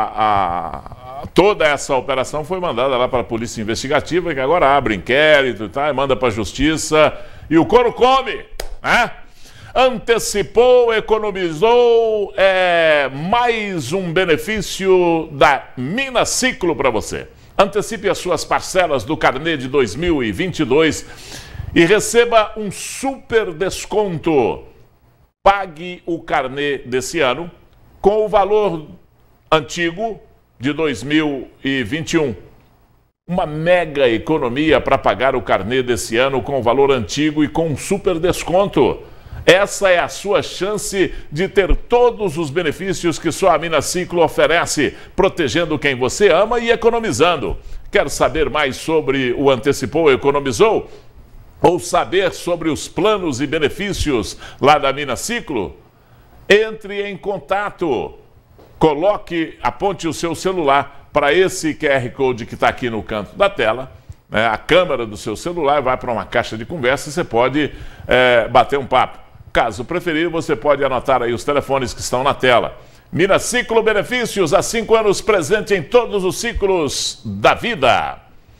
a, a, toda essa operação foi mandada lá para a Polícia Investigativa, que agora abre inquérito e tal, e manda para a Justiça, e o couro come, né? Antecipou, economizou, é, mais um benefício da Minaciclo para você. Antecipe as suas parcelas do carnê de dois mil e vinte e dois e receba um super desconto. Pague o carnê desse ano com o valor antigo de dois mil e vinte e um. Uma mega economia para pagar o carnê desse ano com o valor antigo e com um super desconto. Essa é a sua chance de ter todos os benefícios que só a Minaciclo oferece, protegendo quem você ama e economizando. Quer saber mais sobre o Antecipou Economizou? Ou saber sobre os planos e benefícios lá da Minaciclo? Entre em contato. Coloque, aponte o seu celular para esse Q R Code que está aqui no canto da tela, né? A câmera do seu celular vai para uma caixa de conversa e você pode é, bater um papo. Caso preferir, você pode anotar aí os telefones que estão na tela. Minaciclo Benefícios, há cinco anos presente em todos os ciclos da vida.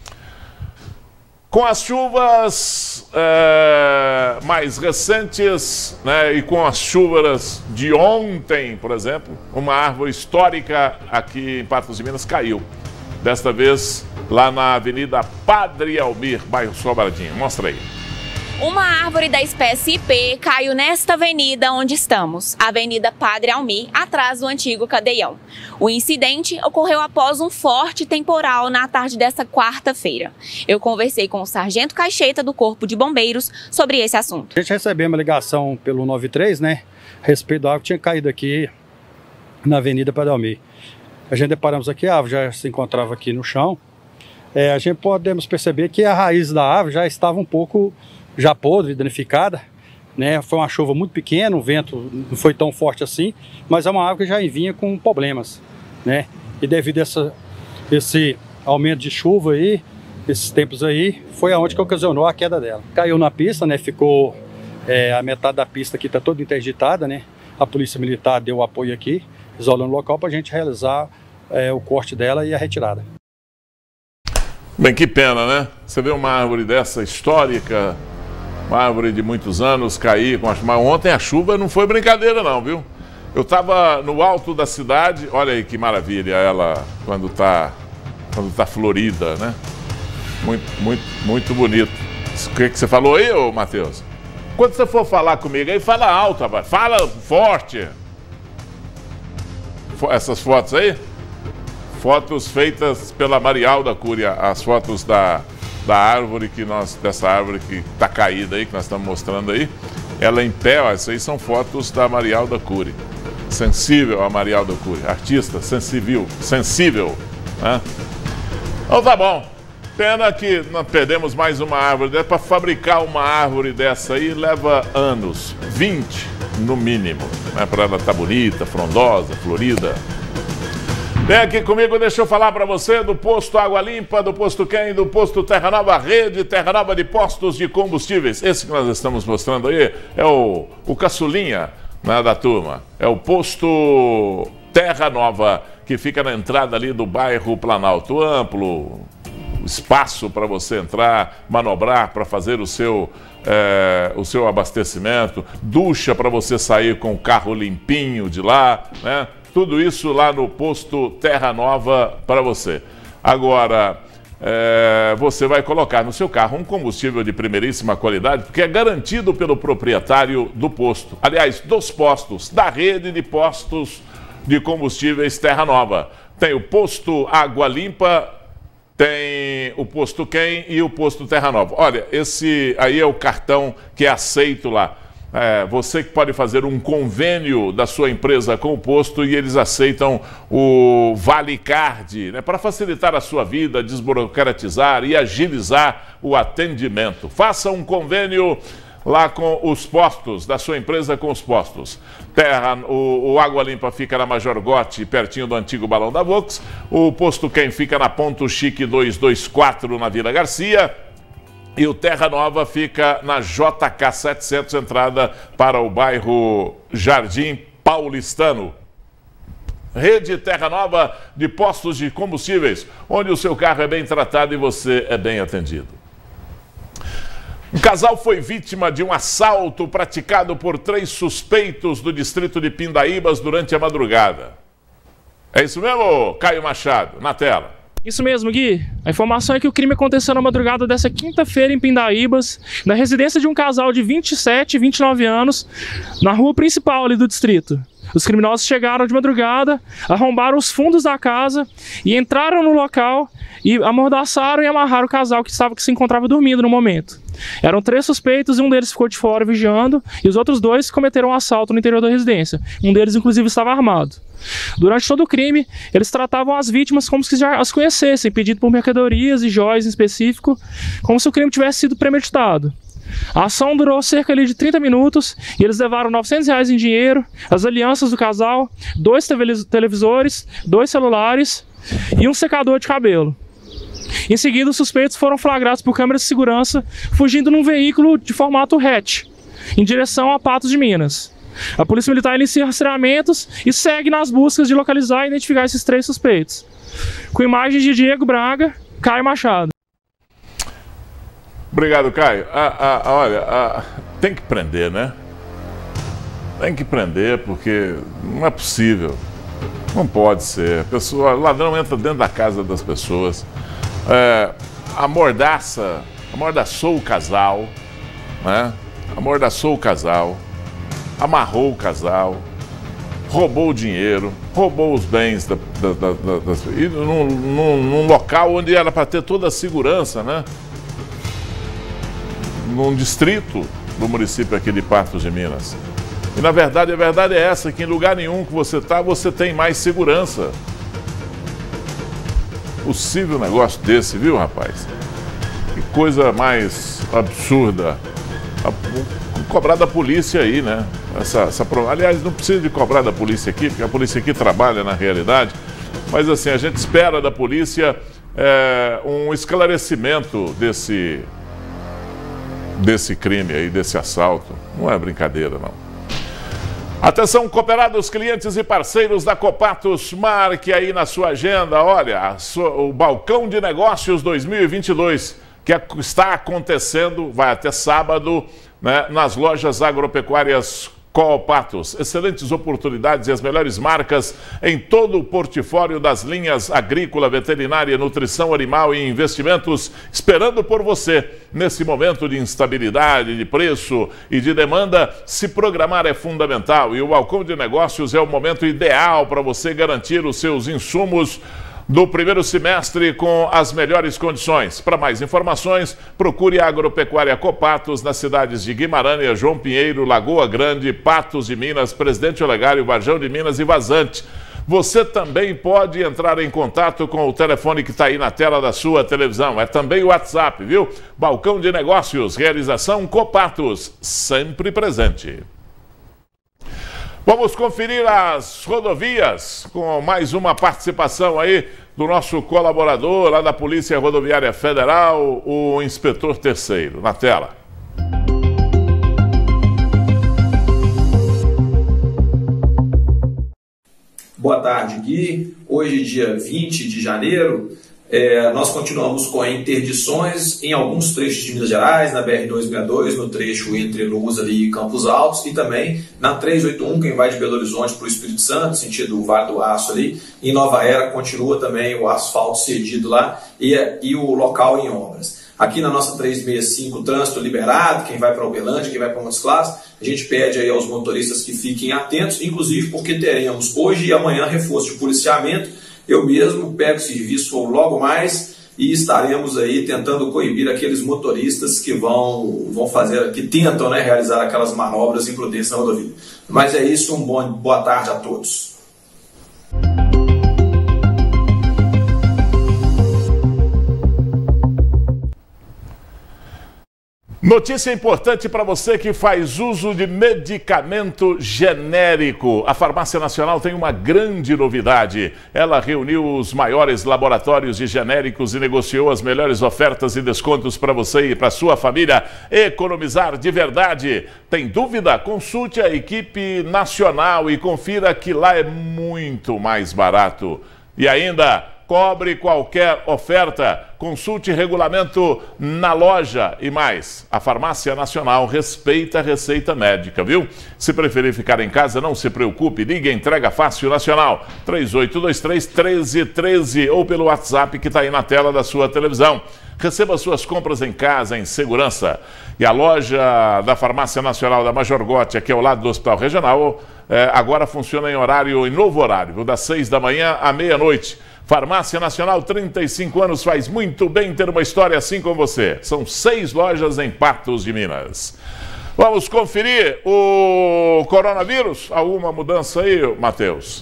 Com as chuvas é, mais recentes, né, e com as chuvas de ontem, por exemplo, uma árvore histórica aqui em Patos de Minas caiu. Desta vez lá na Avenida Padre Almir, bairro Sobradinho. Mostra aí. Uma árvore da espécie ipê caiu nesta avenida onde estamos, Avenida Padre Almir, atrás do antigo Cadeião. O incidente ocorreu após um forte temporal na tarde desta quarta-feira. Eu conversei com o Sargento Caixeta do Corpo de Bombeiros sobre esse assunto. A gente recebeu uma ligação pelo noventa e três, né, a respeito da água que tinha caído aqui na Avenida Padre Almir. a gente deparamos aqui, a árvore já se encontrava aqui no chão. É, a gente podemos perceber que a raiz da árvore já estava um pouco já podre, danificada, né? Foi uma chuva muito pequena, o vento não foi tão forte assim, mas é uma árvore que já vinha com problemas, né? E devido a essa, esse aumento de chuva aí, esses tempos aí, foi aonde que ocasionou a queda dela. Caiu na pista, né? Ficou é, a metade da pista aqui está toda interditada, né? A polícia militar deu apoio aqui, isolando o local para a gente realizar é, o corte dela e a retirada. Bem, que pena, né? Você vê uma árvore dessa histórica, uma árvore de muitos anos, cair com a chuva. Mas ontem a chuva não foi brincadeira não, viu? Eu estava no alto da cidade, olha aí que maravilha ela quando está quando tá florida, né? Muito, muito, muito bonito. O que, que você falou aí, ô Matheus? Quando você for falar comigo aí, fala alto, rapaz. Fala forte. Essas fotos aí? Fotos feitas pela Marialda Cury, as fotos da, da árvore que nós, dessa árvore que está caída aí, que nós estamos mostrando aí. Ela em pé, ó, essas aí são fotos da Marialda Cury. Sensível a Marialda Cury, artista, sensível, sensível, né? Então tá bom. Pena que nós perdemos mais uma árvore dessa. Para fabricar uma árvore dessa aí leva anos, vinte no mínimo, né? Para ela estar bonita, frondosa, florida. Vem aqui comigo, deixa eu falar para você do posto Água Limpa, do posto Quem, do posto Terra Nova, rede Terra Nova de postos de combustíveis. Esse que nós estamos mostrando aí é o, o caçulinha, né, da turma. É o posto Terra Nova, que fica na entrada ali do bairro Planalto. Amplo espaço para você entrar, manobrar para fazer o seu, é, o seu abastecimento, ducha para você sair com o carro limpinho de lá, né? Tudo isso lá no posto Terra Nova para você. Agora, é, você vai colocar no seu carro um combustível de primeiríssima qualidade, porque é garantido pelo proprietário do posto. Aliás, dos postos, da rede de postos de combustíveis Terra Nova. Tem o posto Água Limpa, tem o posto Quem e o posto Terra Nova. Olha, esse aí é o cartão que é aceito lá. É, você que pode fazer um convênio da sua empresa com o posto e eles aceitam o Vale Card, né, para facilitar a sua vida, desburocratizar e agilizar o atendimento. Faça um convênio lá com os postos, da sua empresa com os postos. Terra, o, o Água Limpa fica na Major Gotti, pertinho do antigo Balão da Vox. O posto Quem fica na Ponto Chique duzentos e vinte e quatro, na Vila Garcia. E o Terra Nova fica na J K setecentos, entrada para o bairro Jardim Paulistano. Rede Terra Nova de postos de combustíveis, onde o seu carro é bem tratado e você é bem atendido. Um casal foi vítima de um assalto praticado por três suspeitos do distrito de Pindaíbas durante a madrugada. É isso mesmo, Caio Machado? Na tela. Isso mesmo, Gui. A informação é que o crime aconteceu na madrugada dessa quinta-feira em Pindaíbas, na residência de um casal de vinte e sete e vinte e nove anos, na rua principal ali do distrito. Os criminosos chegaram de madrugada, arrombaram os fundos da casa e entraram no local e amordaçaram e amarraram o casal que, estava, que se encontrava dormindo no momento. Eram três suspeitos e um deles ficou de fora vigiando e os outros dois cometeram um assalto no interior da residência. Um deles, inclusive, estava armado. Durante todo o crime, eles tratavam as vítimas como se já as conhecessem, pedindo por mercadorias e joias em específico, como se o crime tivesse sido premeditado. A ação durou cerca ali de trinta minutos e eles levaram novecentos reais em dinheiro, as alianças do casal, dois televisores, dois celulares e um secador de cabelo. Em seguida, os suspeitos foram flagrados por câmeras de segurança fugindo num veículo de formato hatch, em direção a Patos de Minas. A Polícia Militar inicia rastreamentos e segue nas buscas de localizar e identificar esses três suspeitos. Com imagens de Diego Braga, Caio Machado. Obrigado, Caio. Ah, ah, olha, ah, tem que prender, né? Tem que prender porque não é possível. Não pode ser. Pessoa, o ladrão entra dentro da casa das pessoas. É, amordaça, amordaçou o casal, né? Amordaçou o casal, amarrou o casal, roubou o dinheiro, roubou os bens da, da, da, da, das, e num, num, num local onde era para ter toda a segurança, né? Num distrito do município aqui de Patos de Minas. E na verdade, a verdade é essa, que em lugar nenhum que você está, você tem mais segurança. possível um negócio desse, viu, rapaz? Que coisa mais absurda. Cobrar da polícia aí, né? Essa, essa... Aliás, não precisa de cobrar da polícia aqui, porque a polícia aqui trabalha na realidade. Mas assim, a gente espera da polícia é, um esclarecimento desse, desse crime aí, desse assalto. Não é brincadeira, não. Atenção, cooperados, clientes e parceiros da Copatos, marque aí na sua agenda, olha, a sua, o Balcão de Negócios dois mil e vinte e dois, que está acontecendo, vai até sábado, né, nas lojas agropecuárias Copatos. Excelentes oportunidades e as melhores marcas em todo o portfólio das linhas agrícola, veterinária, nutrição animal e investimentos, esperando por você. Nesse momento de instabilidade, de preço e de demanda, se programar é fundamental e o Balcão de Negócios é o momento ideal para você garantir os seus insumos do primeiro semestre com as melhores condições. Para mais informações, procure a Agropecuária Copatos nas cidades de Guimarães, João Pinheiro, Lagoa Grande, Patos de Minas, Presidente Olegário, Varjão de Minas e Vazante. Você também pode entrar em contato com o telefone que está aí na tela da sua televisão. É também o WhatsApp, viu? Balcão de Negócios, realização Copatos, sempre presente. Vamos conferir as rodovias com mais uma participação aí do nosso colaborador lá da Polícia Rodoviária Federal, o Inspetor Terceiro. Na tela. Boa tarde, Gui. Hoje, dia vinte de janeiro, é, nós continuamos com interdições em alguns trechos de Minas Gerais, na B R duzentos e sessenta e dois, no trecho entre Luz ali e Campos Altos, e também na trezentos e oitenta e um, quem vai de Belo Horizonte para o Espírito Santo, sentido Vale do Aço ali. Em Nova Era continua também o asfalto cedido lá e, e o local em obras. Aqui na nossa trezentos e sessenta e cinco, trânsito liberado, quem vai para Uberlândia, quem vai para Montes Claros, a gente pede aí aos motoristas que fiquem atentos, inclusive porque teremos hoje e amanhã reforço de policiamento. Eu mesmo pego serviço logo mais e estaremos aí tentando coibir aqueles motoristas que vão, vão fazer, que tentam, né, realizar aquelas manobras imprudentes na rodovia. Mas é isso, um bom, boa tarde a todos. Notícia importante para você que faz uso de medicamento genérico. A Farmácia Nacional tem uma grande novidade. Ela reuniu os maiores laboratórios de genéricos e negociou as melhores ofertas e descontos para você e para sua família economizar de verdade. Tem dúvida? Consulte a equipe nacional e confira que lá é muito mais barato. E ainda, cobre qualquer oferta, consulte regulamento na loja e mais. A Farmácia Nacional respeita a receita médica, viu? Se preferir ficar em casa, não se preocupe, ligue Entrega Fácil Nacional, três oito dois três, um três um três ou pelo WhatsApp que está aí na tela da sua televisão. Receba suas compras em casa, em segurança. E a loja da Farmácia Nacional da Major Gotti, aqui ao lado do Hospital Regional, é, agora funciona em horário, em novo horário, das seis da manhã à meia-noite. Farmácia Nacional, trinta e cinco anos, faz muito bem ter uma história assim como você. São seis lojas em Patos de Minas. Vamos conferir o coronavírus? Alguma mudança aí, Matheus?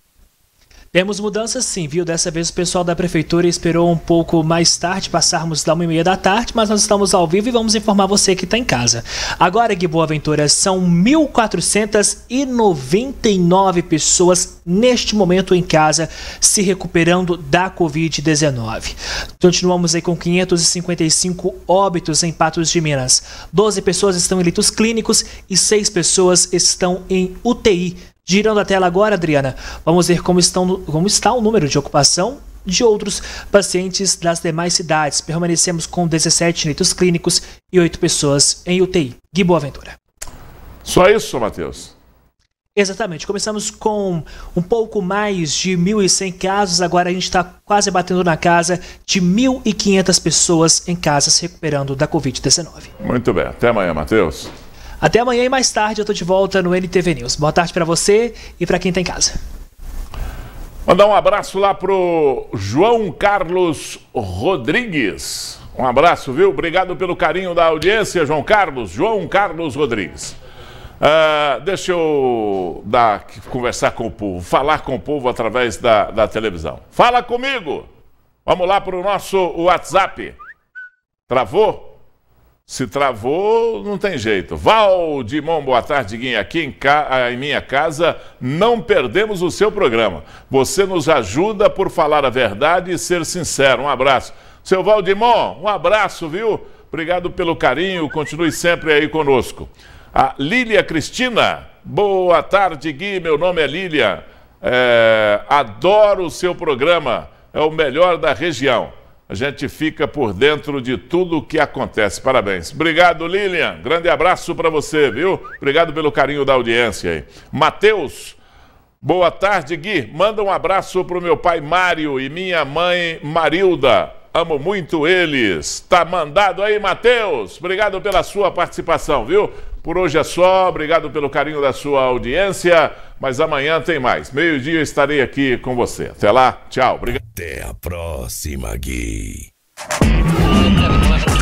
Temos mudanças sim, viu? Dessa vez o pessoal da prefeitura esperou um pouco mais tarde, passarmos da uma e meia da tarde, mas nós estamos ao vivo e vamos informar você que está em casa. Agora, Gui Boaventura, são mil quatrocentas e noventa e nove pessoas neste momento em casa se recuperando da covid dezenove. Continuamos aí com quinhentos e cinquenta e cinco óbitos em Patos de Minas. doze pessoas estão em leitos clínicos e seis pessoas estão em U T I. Girando a tela agora, Adriana, vamos ver como, estão, como está o número de ocupação de outros pacientes das demais cidades. Permanecemos com dezessete leitos clínicos e oito pessoas em U T I. Gui Boaventura. Só isso, Matheus? Exatamente. Começamos com um pouco mais de mil e cem casos. Agora a gente está quase batendo na casa de mil e quinhentas pessoas em casa se recuperando da covid dezenove. Muito bem. Até amanhã, Matheus. Até amanhã e mais tarde eu tô de volta no N T V News. Boa tarde para você e para quem tá em casa. Mandar um abraço lá pro João Carlos Rodrigues. Um abraço, viu? Obrigado pelo carinho da audiência, João Carlos. João Carlos Rodrigues. Uh, deixa eu dar, conversar com o povo, falar com o povo através da, da televisão. Fala comigo! Vamos lá para o nosso WhatsApp. Travou? Se travou, não tem jeito. Valdimon, boa tarde, Guinha. Aqui em, ca... em minha casa não perdemos o seu programa. Você nos ajuda por falar a verdade e ser sincero. Um abraço. Seu Valdimon, um abraço, viu? Obrigado pelo carinho, continue sempre aí conosco. A Lília Cristina, boa tarde, Gui. Meu nome é Lília. É... Adoro o seu programa. É o melhor da região. A gente fica por dentro de tudo o que acontece. Parabéns. Obrigado, Lilian. Grande abraço para você, viu? Obrigado pelo carinho da audiência aí. Matheus, boa tarde, Gui. Manda um abraço para o meu pai Mário e minha mãe Marilda. Amo muito eles. Tá mandado aí, Matheus. Obrigado pela sua participação, viu? Por hoje é só. Obrigado pelo carinho da sua audiência. Mas amanhã tem mais. Meio-dia estarei aqui com você. Até lá. Tchau. Obrigado. Até a próxima, Gui.